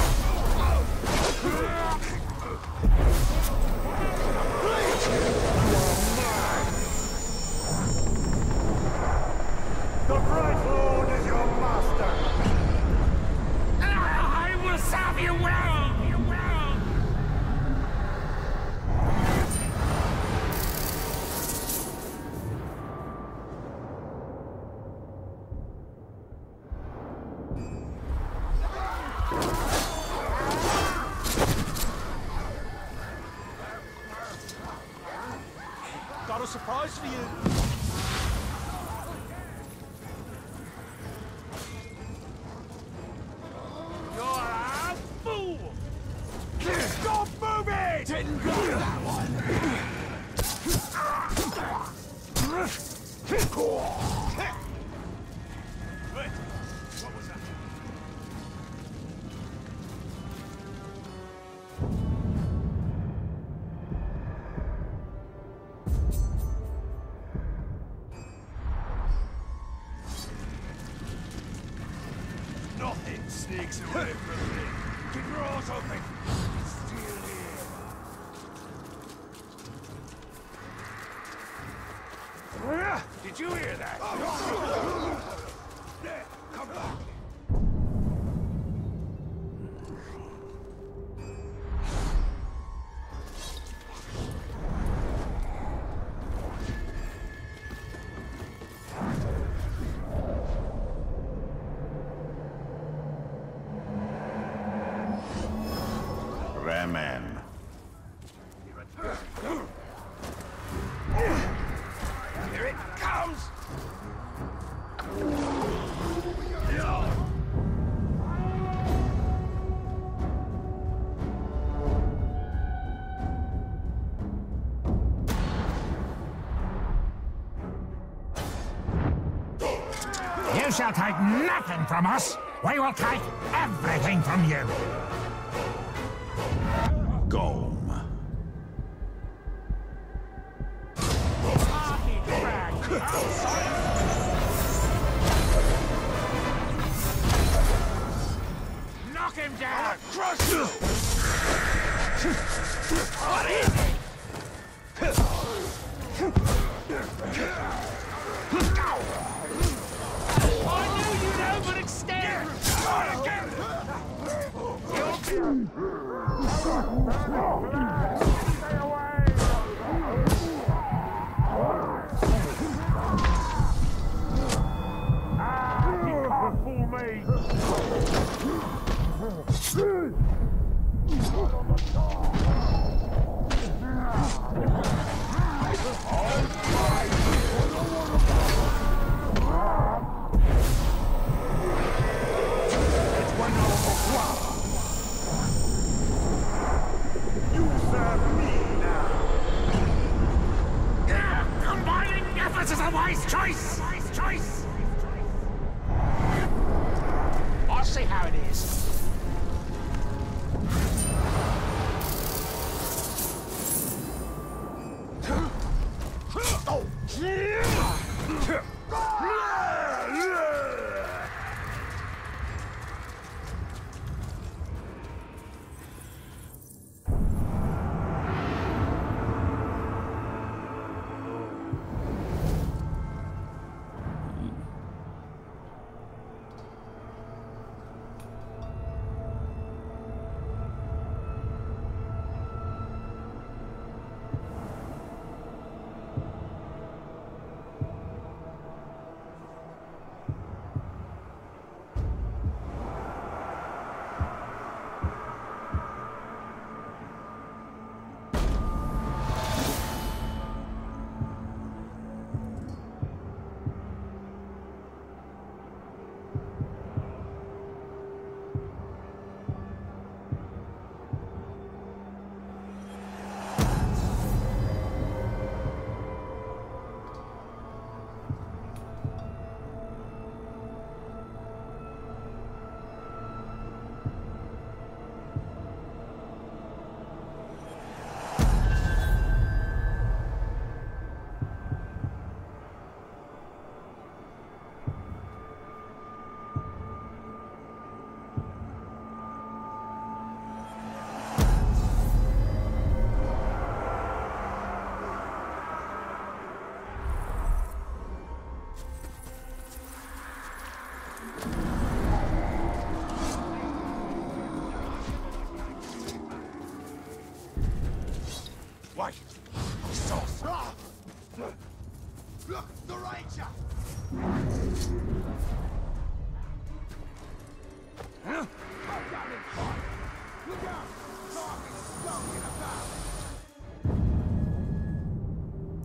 The Bright Lord is your master! I will serve you well! You well! Got a surprise for you. You're a fool! Stop moving! Didn't go that one! Wait, what was that? Nothing sneaks away from me. Keep your eyes open. It's still here. Did you hear that? There, come back. Remen. Here it comes! You shall take nothing from us. We will take everything from you. Gorm. Knock him down! Crush you! What is it? I knew you'd overextend! Stay away! Ah, you can't fool me! You serve me now! Combining efforts is a wise choice! Wise choice! I'll see how it is.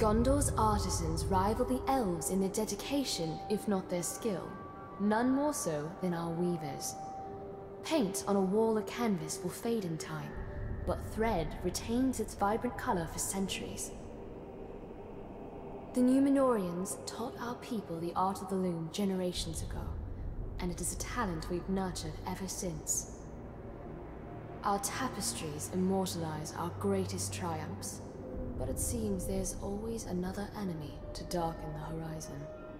Gondor's artisans rival the elves in their dedication, if not their skill. None more so than our weavers. Paint on a wall or canvas will fade in time, but thread retains its vibrant color for centuries. The Numenorians taught our people the art of the loom generations ago, and it is a talent we've nurtured ever since. Our tapestries immortalize our greatest triumphs, but it seems there's always another enemy to darken the horizon.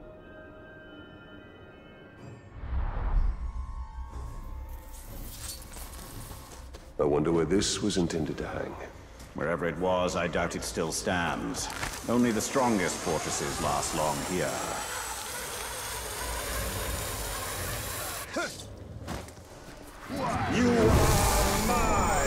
I wonder where this was intended to hang. Wherever it was, I doubt it still stands. Only the strongest fortresses last long here. You are mine!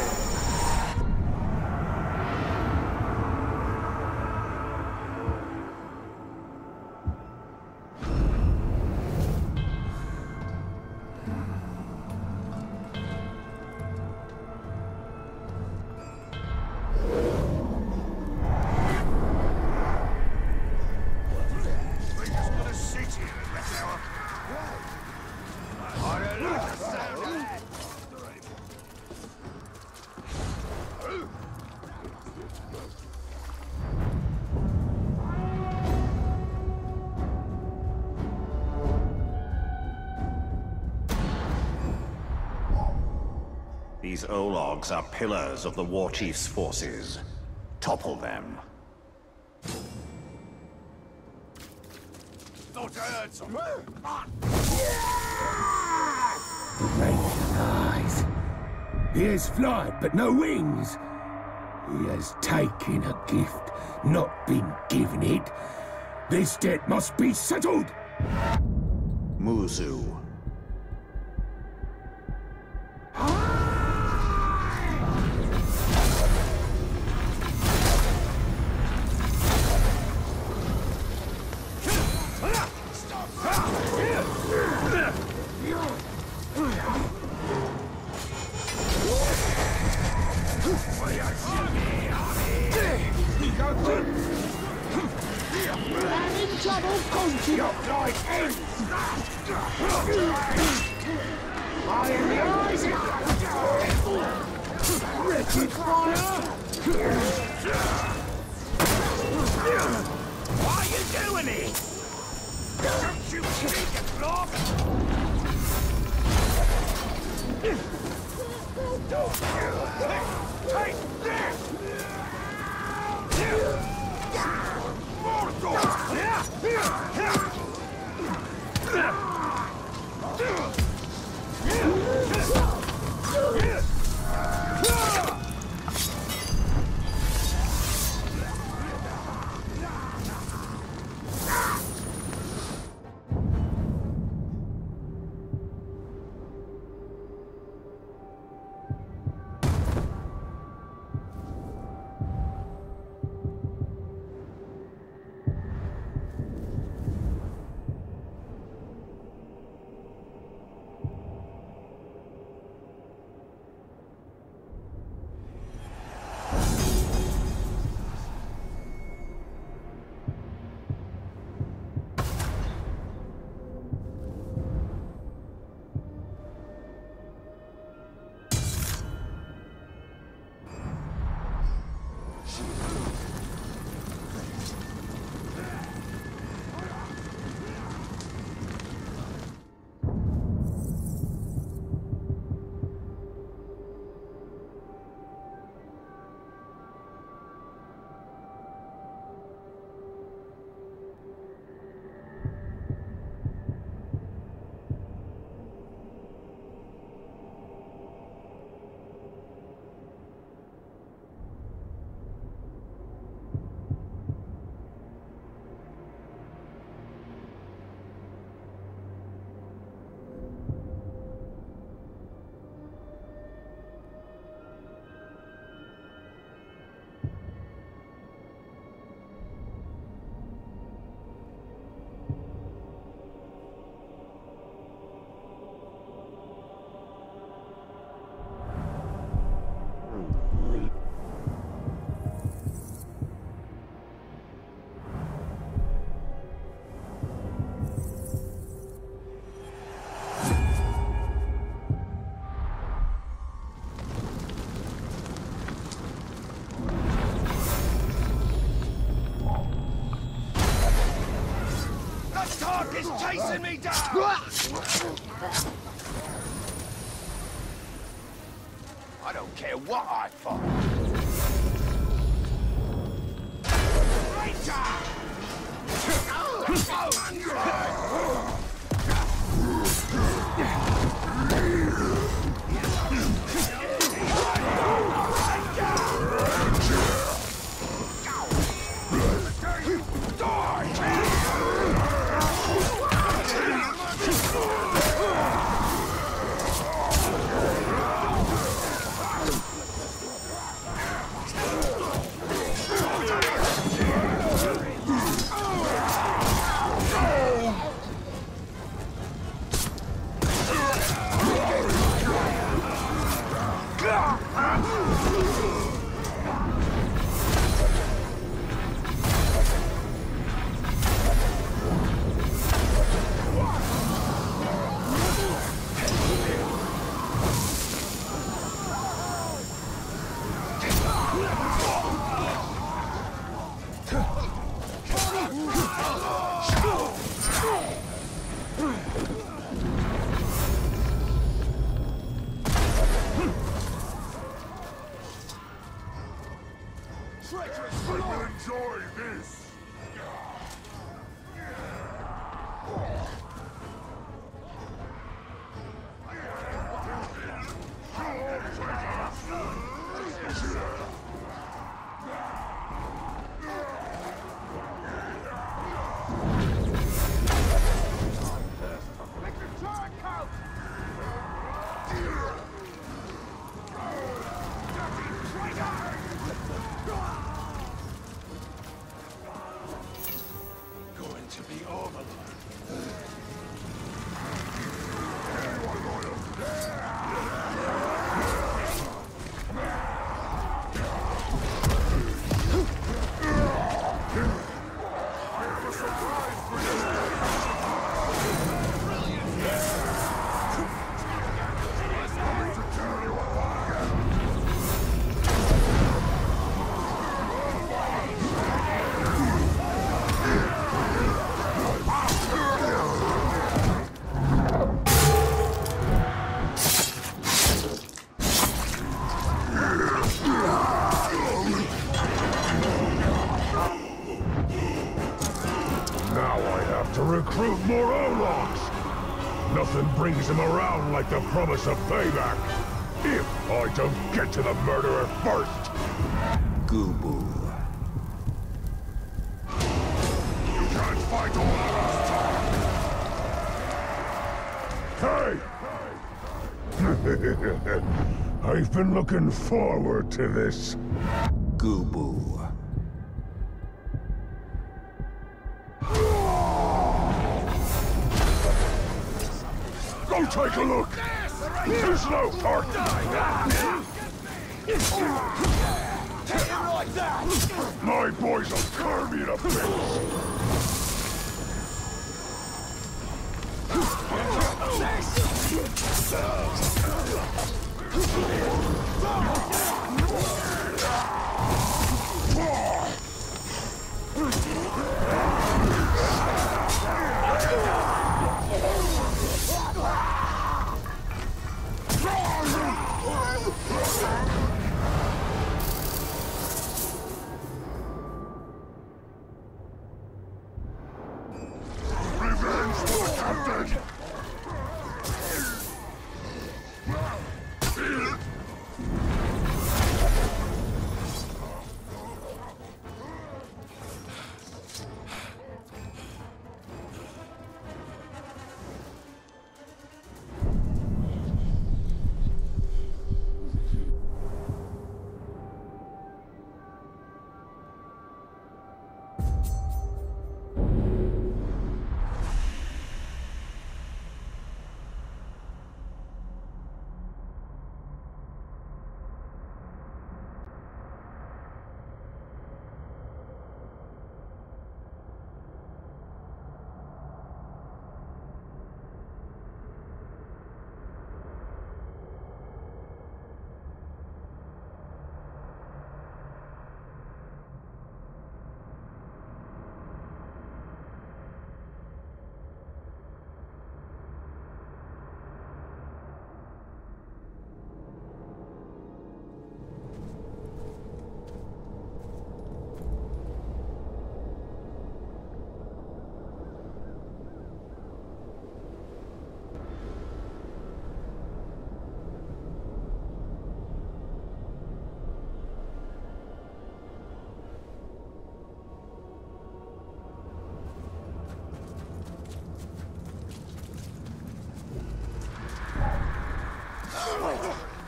These Ologs are pillars of the War Chief's forces. Topple them. Thought I heard something. Eyes. He has flight, but no wings. He has taken a gift, not been given it. This debt must be settled. Muzu. Why are you doing it? Don't you speak it, Lord? Take this! chasing me down! I don't care what I find. Enjoy this! To be over. To recruit more Orlocks! Nothing brings him around like the promise of payback. If I don't get to the murderer first! Gubu. You can't fight all of us! Hey! I've been looking forward to this. Gubu. Go take a look! Too slow, Tart! My boys will carve you to fight.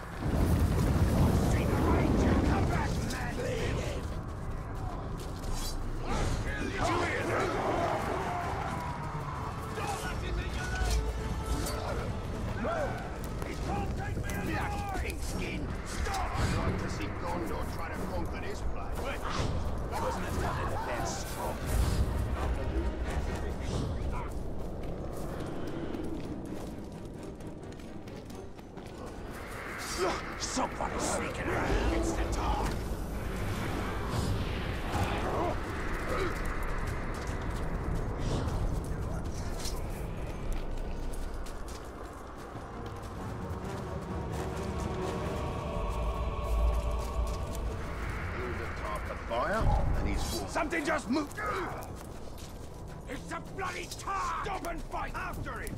Someone's sneaking around against the door. Fire, and he's... Something just moved! It's a bloody tar! Stop and fight after him!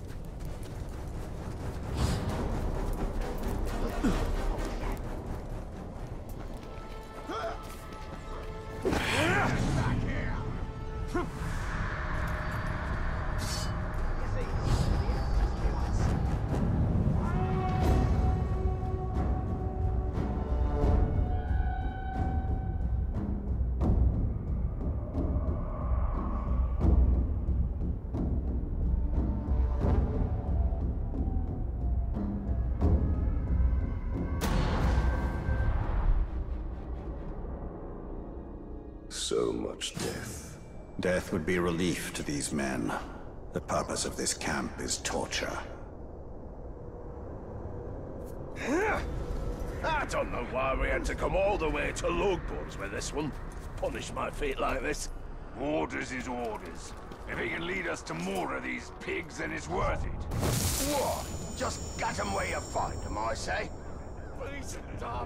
So much death. Death would be relief to these men. The purpose of this camp is torture. I don't know why we had to come all the way to Lugbones with this one. Punish my feet like this. Orders is orders. If he can lead us to more of these pigs, then it's worth it. What? Just get them where you find them, I say. Please stop.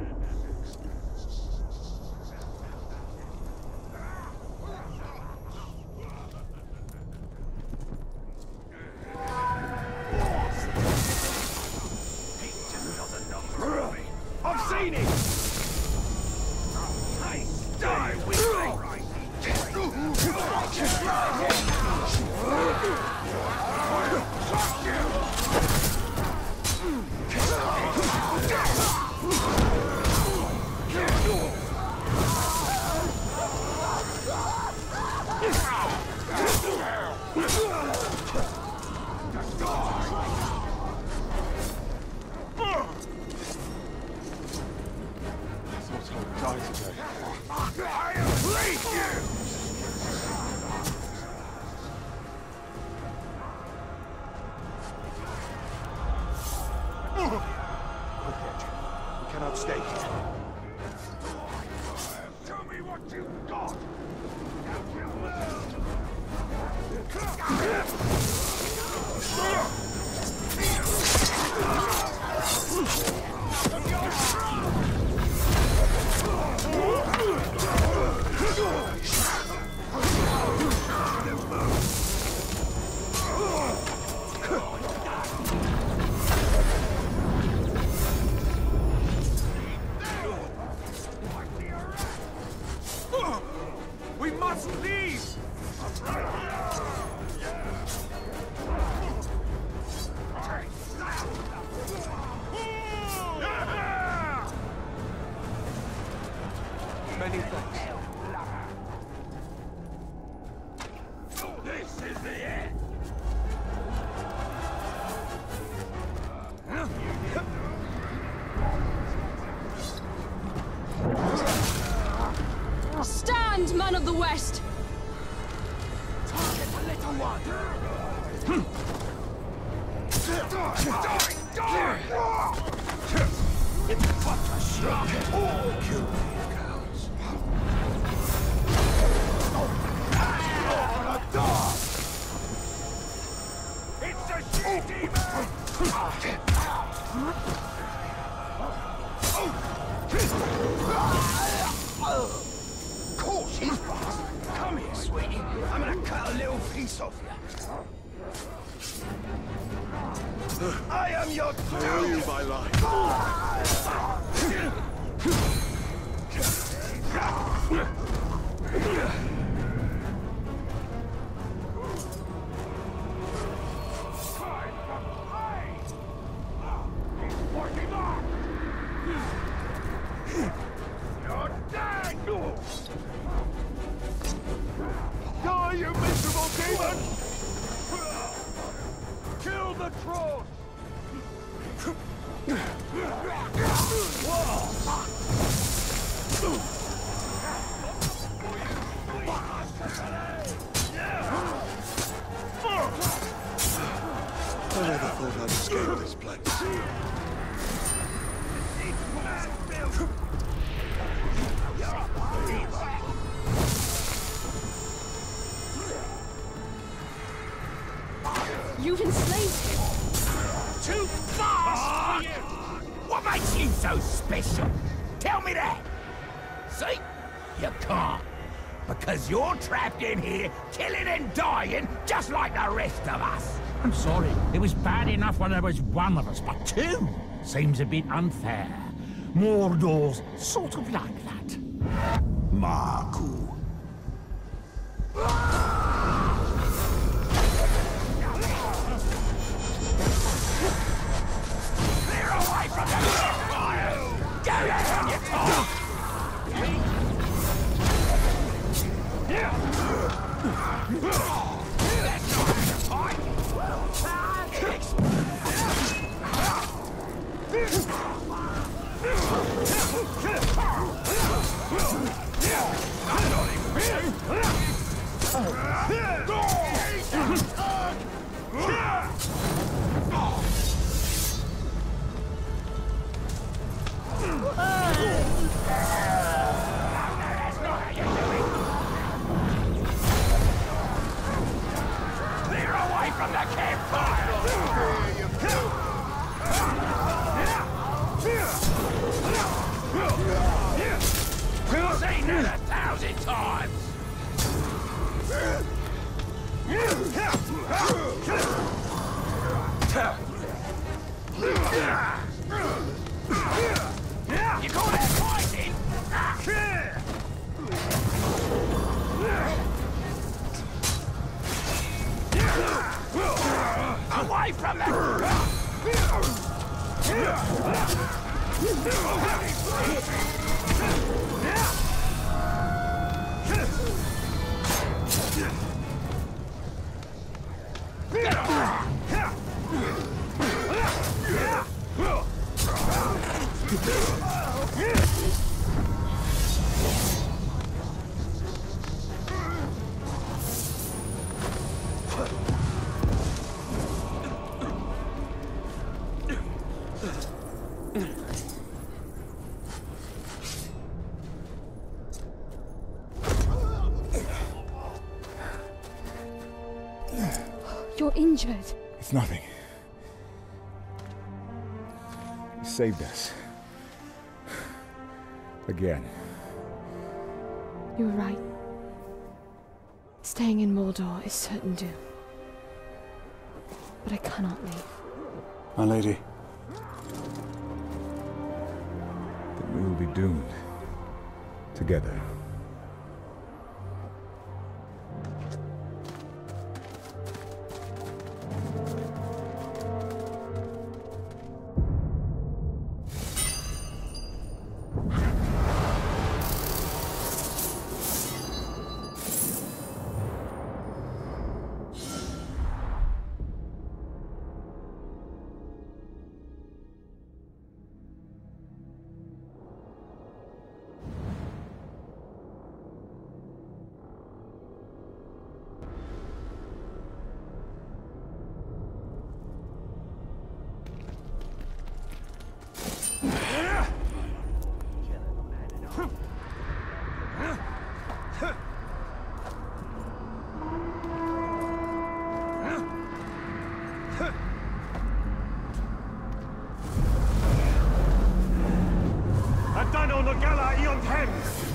I've seen it! Nice! Die with me! We cannot stay here. Tell me what you've got! We must leave! Many thanks. This is the end! Stand, man of the West! Target the little one! Die! Die! What a shock! Kill these cows. Oh, a dog! It's a she-demon! Of course he's fast. Come here, sweetie. I'm gonna cut a little piece off you. I am your Tell you my life. Working on! I never thought I'd escape this place. You've enslaved him. Too fast for you! What makes you so special? Tell me that! See? You can't. Because you're trapped in here, killing and dying, just like the rest of us. I'm sorry. It was bad enough when there was one of us, but two seems a bit unfair. Mordor's sort of like that. Marku. Clear away from the fire! Get out on your talk! That's not the fight! Clear away from the campfire! We've seen that a thousand times! You call that fighting? Away from that! You're injured. It's nothing. You saved us. Again. You were right. Staying in Mordor is certain doom. But I cannot leave. My lady. Then we will be doomed. Together. Adano Nogala Ion Hen!